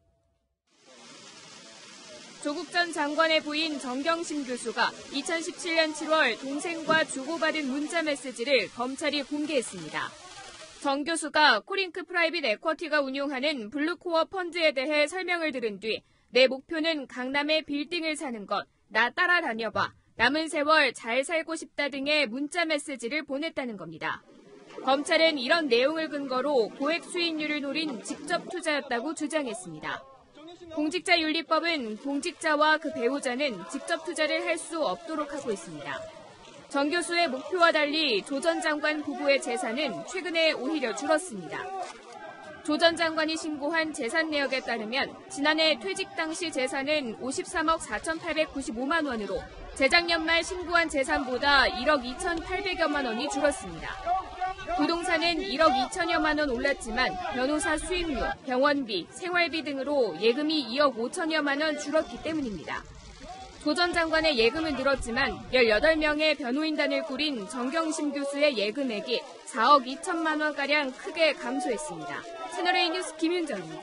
조국 전 장관의 부인 정경심 교수가 2017년 7월 동생과 주고받은 문자 메시지를 검찰이 공개했습니다. 정 교수가 코링크 프라이빗 에쿼티가 운용하는 블루코어 펀드에 대해 설명을 들은 뒤 내 목표는 강남의 빌딩을 사는 것, 나 따라다녀봐, 남은 세월 잘 살고 싶다 등의 문자 메시지를 보냈다는 겁니다. 검찰은 이런 내용을 근거로 고액 수익률을 노린 직접 투자였다고 주장했습니다. 공직자윤리법은 공직자와 그 배우자는 직접 투자를 할 수 없도록 하고 있습니다. 정 교수의 목표와 달리 조 전 장관 부부의 재산은 최근에 오히려 줄었습니다. 조 전 장관이 신고한 재산 내역에 따르면 지난해 퇴직 당시 재산은 53억 4,895만 원으로 재작년 말 신고한 재산보다 1억 2,800여만 원이 줄었습니다. 부동산은 1억 2천여만 원 올랐지만 변호사 수임료, 병원비, 생활비 등으로 예금이 2억 5천여만 원 줄었기 때문입니다. 조 전 장관의 예금은 늘었지만 18명의 변호인단을 꾸린 정경심 교수의 예금액이 4억 2천만 원가량 크게 감소했습니다. 채널A 뉴스 김윤정입니다.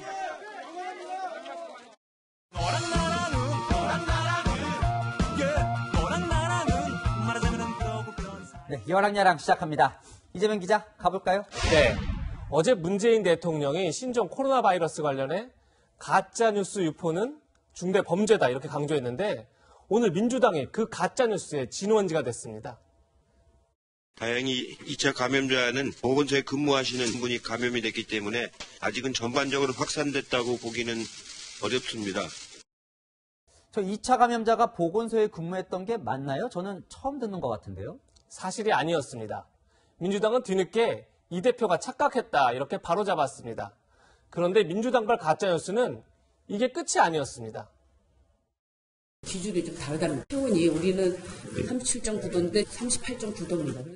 네, 여랑야랑 시작합니다. 이재명 기자 가볼까요? 네. 어제 문재인 대통령이 신종 코로나 바이러스 관련해 가짜뉴스 유포는 중대 범죄다 이렇게 강조했는데 오늘 민주당이 그 가짜뉴스의 진원지가 됐습니다. 다행히 2차 감염자는 보건소에 근무하시는 분이 감염이 됐기 때문에 아직은 전반적으로 확산됐다고 보기는 어렵습니다. 저 2차 감염자가 보건소에 근무했던 게 맞나요? 저는 처음 듣는 것 같은데요. 사실이 아니었습니다. 민주당은 뒤늦게 이 대표가 착각했다 이렇게 바로잡았습니다. 그런데 민주당발 가짜뉴스는 이게 끝이 아니었습니다. 기준이 좀 다르다는 표현이 우리는 37.9도인데 38.9도입니다.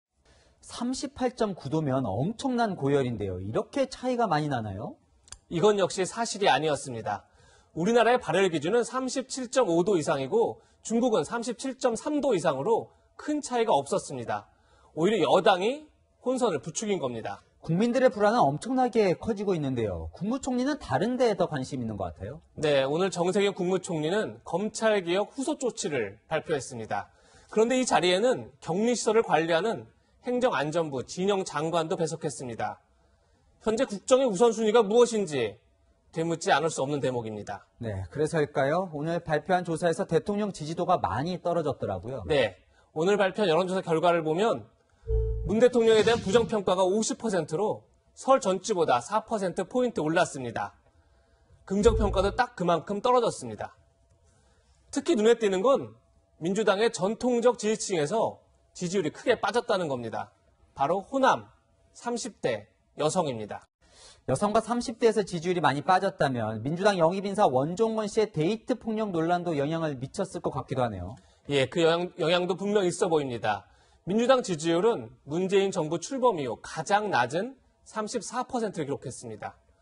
38.9도면 엄청난 고열인데요. 이렇게 차이가 많이 나나요? 이건 역시 사실이 아니었습니다. 우리나라의 발열 기준은 37.5도 이상이고 중국은 37.3도 이상으로 큰 차이가 없었습니다. 오히려 여당이 혼선을 부추긴 겁니다. 국민들의 불안은 엄청나게 커지고 있는데요. 국무총리는 다른 데에 더 관심 있는 것 같아요. 네, 오늘 정세균 국무총리는 검찰개혁 후속 조치를 발표했습니다. 그런데 이 자리에는 격리시설을 관리하는 행정안전부 진영 장관도 배석했습니다. 현재 국정의 우선순위가 무엇인지 되묻지 않을 수 없는 대목입니다. 네, 그래서일까요? 오늘 발표한 조사에서 대통령 지지도가 많이 떨어졌더라고요. 네, 오늘 발표한 여론조사 결과를 보면 문 대통령에 대한 부정평가가 50%로 설 전주보다 4%포인트 올랐습니다. 긍정평가도 딱 그만큼 떨어졌습니다. 특히 눈에 띄는 건 민주당의 전통적 지지층에서 지지율이 크게 빠졌다는 겁니다. 바로 호남, 30대 여성입니다. 여성과 30대에서 지지율이 많이 빠졌다면 민주당 영입인사 원종건 씨의 데이트 폭력 논란도 영향을 미쳤을 것 같기도 하네요. 예, 그 영향도 분명 있어 보입니다. 민주당 지지율은 문재인 정부 출범 이후 가장 낮은 34%를 기록했습니다.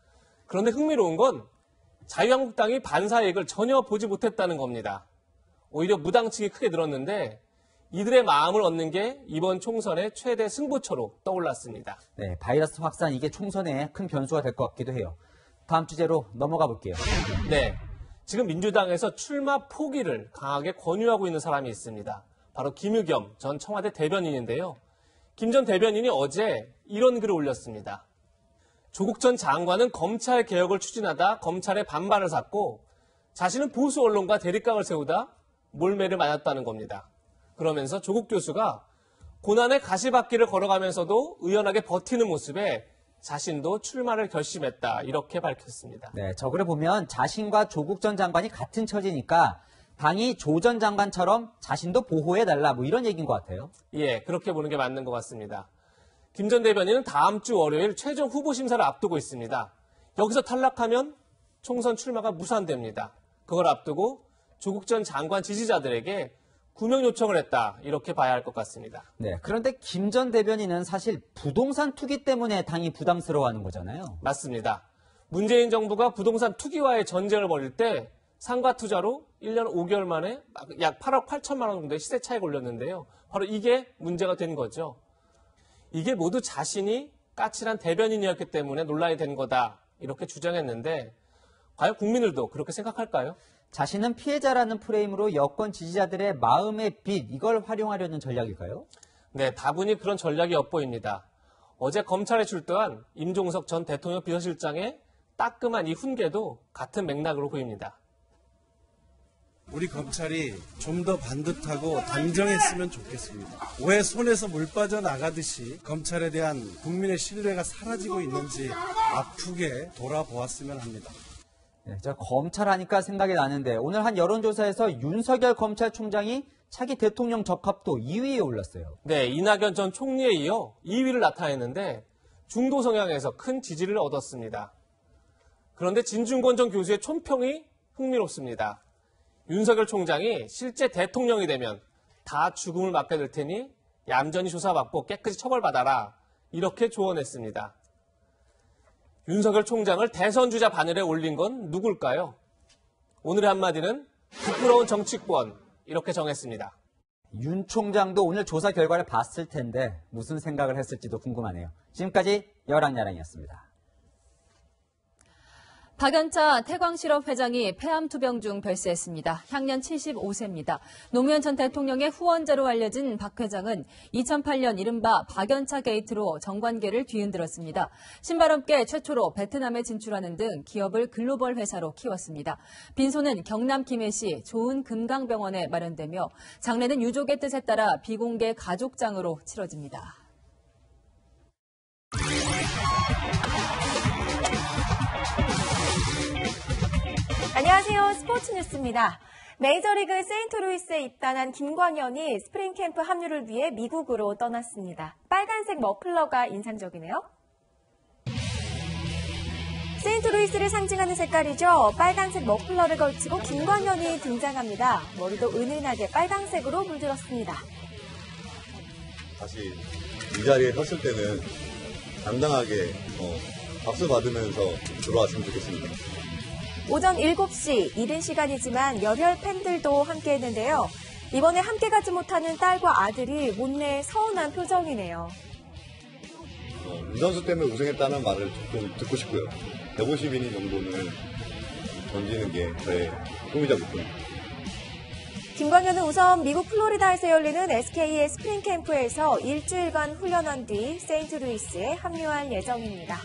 그런데 흥미로운 건 자유한국당이 반사이익을 전혀 보지 못했다는 겁니다. 오히려 무당층이 크게 늘었는데 이들의 마음을 얻는 게 이번 총선의 최대 승부처로 떠올랐습니다. 네, 바이러스 확산 이게 총선에 큰 변수가 될 것 같기도 해요. 다음 주제로 넘어가 볼게요. 네, 지금 민주당에서 출마 포기를 강하게 권유하고 있는 사람이 있습니다. 바로 김의겸 전 청와대 대변인인데요. 김 전 대변인이 어제 이런 글을 올렸습니다. 조국 전 장관은 검찰 개혁을 추진하다 검찰의 반발을 샀고 자신은 보수 언론과 대립각을 세우다 몰매를 맞았다는 겁니다. 그러면서 조국 교수가 고난의 가시밭길을 걸어가면서도 의연하게 버티는 모습에 자신도 출마를 결심했다 이렇게 밝혔습니다. 네, 저 글을 보면 자신과 조국 전 장관이 같은 처지니까 당이 조 전 장관처럼 자신도 보호해달라 뭐 이런 얘기인 것 같아요. 예, 그렇게 보는 게 맞는 것 같습니다. 김 전 대변인은 다음 주 월요일 최종 후보 심사를 앞두고 있습니다. 여기서 탈락하면 총선 출마가 무산됩니다. 그걸 앞두고 조국 전 장관 지지자들에게 구명 요청을 했다 이렇게 봐야 할 것 같습니다. 네, 그런데 김 전 대변인은 사실 부동산 투기 때문에 당이 부담스러워하는 거잖아요. 맞습니다. 문재인 정부가 부동산 투기와의 전쟁을 벌일 때 상가 투자로 1년 5개월 만에 약 8억 8천만 원 정도의 시세 차익을 올렸는데요. 바로 이게 문제가 된 거죠. 이게 모두 자신이 까칠한 대변인이었기 때문에 논란이 된 거다 이렇게 주장했는데 과연 국민들도 그렇게 생각할까요? 자신은 피해자라는 프레임으로 여권 지지자들의 마음의 빛 이걸 활용하려는 전략일까요? 네, 다분히 그런 전략이 엿보입니다. 어제 검찰에 출두한 임종석 전 대통령 비서실장의 따끔한 이 훈계도 같은 맥락으로 보입니다. 우리 검찰이 좀 더 반듯하고 단정했으면 좋겠습니다. 왜 손에서 물 빠져나가듯이 검찰에 대한 국민의 신뢰가 사라지고 있는지 아프게 돌아보았으면 합니다. 네, 저 검찰 하니까 생각이 나는데 오늘 한 여론조사에서 윤석열 검찰총장이 차기 대통령 적합도 2위에 올랐어요. 네, 이낙연 전 총리에 이어 2위를 나타냈는데 중도 성향에서 큰 지지를 얻었습니다. 그런데 진중권 전 교수의 촌평이 흥미롭습니다. 윤석열 총장이 실제 대통령이 되면 다 죽음을 맞게 될 테니 얌전히 조사받고 깨끗이 처벌받아라 이렇게 조언했습니다. 윤석열 총장을 대선 주자 바늘에 올린 건 누굴까요? 오늘의 한마디는 부끄러운 정치권 이렇게 정했습니다. 윤 총장도 오늘 조사 결과를 봤을 텐데 무슨 생각을 했을지도 궁금하네요. 지금까지 여랑야랑이었습니다. 박연차 태광실업 회장이 폐암 투병 중 별세했습니다. 향년 75세입니다. 노무현 전 대통령의 후원자로 알려진 박 회장은 2008년 이른바 박연차 게이트로 정관계를 뒤흔들었습니다. 신발업계 최초로 베트남에 진출하는 등 기업을 글로벌 회사로 키웠습니다. 빈소는 경남 김해시 좋은금강병원에 마련되며 장례는 유족의 뜻에 따라 비공개 가족장으로 치러집니다. 안녕하세요. 스포츠 뉴스입니다. 메이저리그 세인트루이스에 입단한 김광현이 스프링 캠프 합류를 위해 미국으로 떠났습니다. 빨간색 머플러가 인상적이네요. 세인트루이스를 상징하는 색깔이죠. 빨간색 머플러를 걸치고 김광현이 등장합니다. 머리도 은은하게 빨강색으로 물들었습니다. 다시 이 자리에 섰을 때는 당당하게 박수 받으면서 들어왔으면 좋겠습니다. 오전 7시, 이른 시간이지만 열혈 팬들도 함께했는데요. 이번에 함께 가지 못하는 딸과 아들이 못내 서운한 표정이네요. 이 선수 때문에 우승했다는 말을 좀 듣고 싶고요. 150이닝 정도는 던지는 게 저의 꿈이자 목표입니다. 김광현은 우선 미국 플로리다에서 열리는 SK의 스프링 캠프에서 일주일간 훈련한 뒤 세인트루이스에 합류할 예정입니다.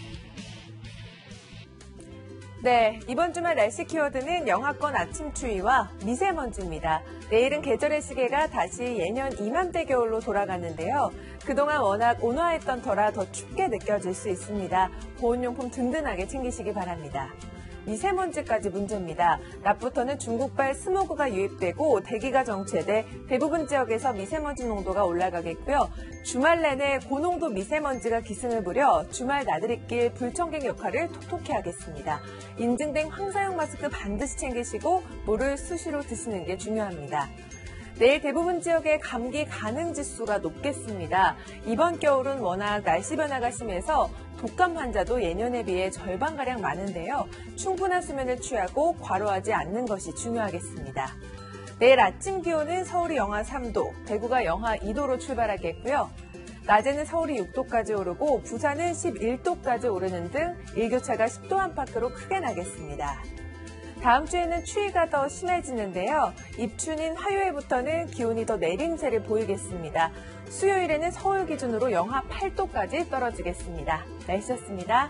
네, 이번 주말 날씨 키워드는 영하권 아침 추위와 미세먼지입니다. 내일은 계절의 시계가 다시 예년 이맘때 겨울로 돌아갔는데요. 그동안 워낙 온화했던 터라 더 춥게 느껴질 수 있습니다. 보온용품 든든하게 챙기시기 바랍니다. 미세먼지까지 문제입니다. 낮부터는 중국발 스모그가 유입되고 대기가 정체돼 대부분 지역에서 미세먼지 농도가 올라가겠고요. 주말 내내 고농도 미세먼지가 기승을 부려 주말 나들이길 불청객 역할을 톡톡히 하겠습니다. 인증된 황사용 마스크 반드시 챙기시고 물을 수시로 드시는 게 중요합니다. 내일 대부분 지역의 감기 가능 지수가 높겠습니다. 이번 겨울은 워낙 날씨 변화가 심해서 독감 환자도 예년에 비해 절반가량 많은데요. 충분한 수면을 취하고 과로하지 않는 것이 중요하겠습니다. 내일 아침 기온은 서울이 영하 3도, 대구가 영하 2도로 출발하겠고요. 낮에는 서울이 6도까지 오르고 부산은 11도까지 오르는 등 일교차가 10도 안팎으로 크게 나겠습니다. 다음 주에는 추위가 더 심해지는데요. 입춘인 화요일부터는 기온이 더 내림세를 보이겠습니다. 수요일에는 서울 기준으로 영하 8도까지 떨어지겠습니다. 날씨였습니다.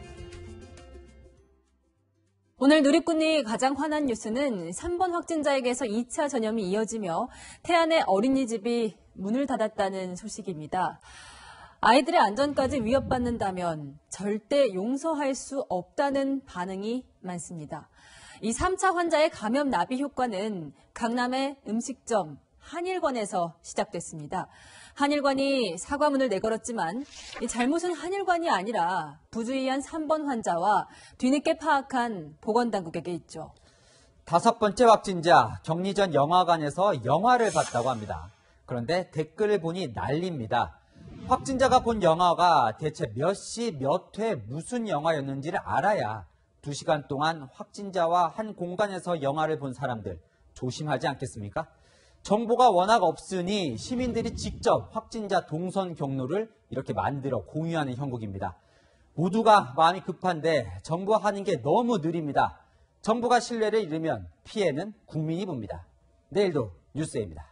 오늘 누리꾼이 가장 화난 뉴스는 3번 확진자에게서 2차 전염이 이어지며 태안의 어린이집이 문을 닫았다는 소식입니다. 아이들의 안전까지 위협받는다면 절대 용서할 수 없다는 반응이 많습니다. 이 3차 환자의 감염 나비 효과는 강남의 음식점 한일관에서 시작됐습니다. 한일관이 사과문을 내걸었지만 이 잘못은 한일관이 아니라 부주의한 3번 환자와 뒤늦게 파악한 보건당국에게 있죠. 5번째 확진자, 격리 전 영화관에서 영화를 봤다고 합니다. 그런데 댓글을 보니 난립니다. 확진자가 본 영화가 대체 몇 시, 몇 회, 무슨 영화였는지를 알아야 2시간 동안 확진자와 한 공간에서 영화를 본 사람들 조심하지 않겠습니까? 정보가 워낙 없으니 시민들이 직접 확진자 동선 경로를 이렇게 만들어 공유하는 형국입니다. 모두가 마음이 급한데 정부하는 게 너무 느립니다. 정부가 신뢰를 잃으면 피해는 국민이 봅니다. 내일도 뉴스입니다.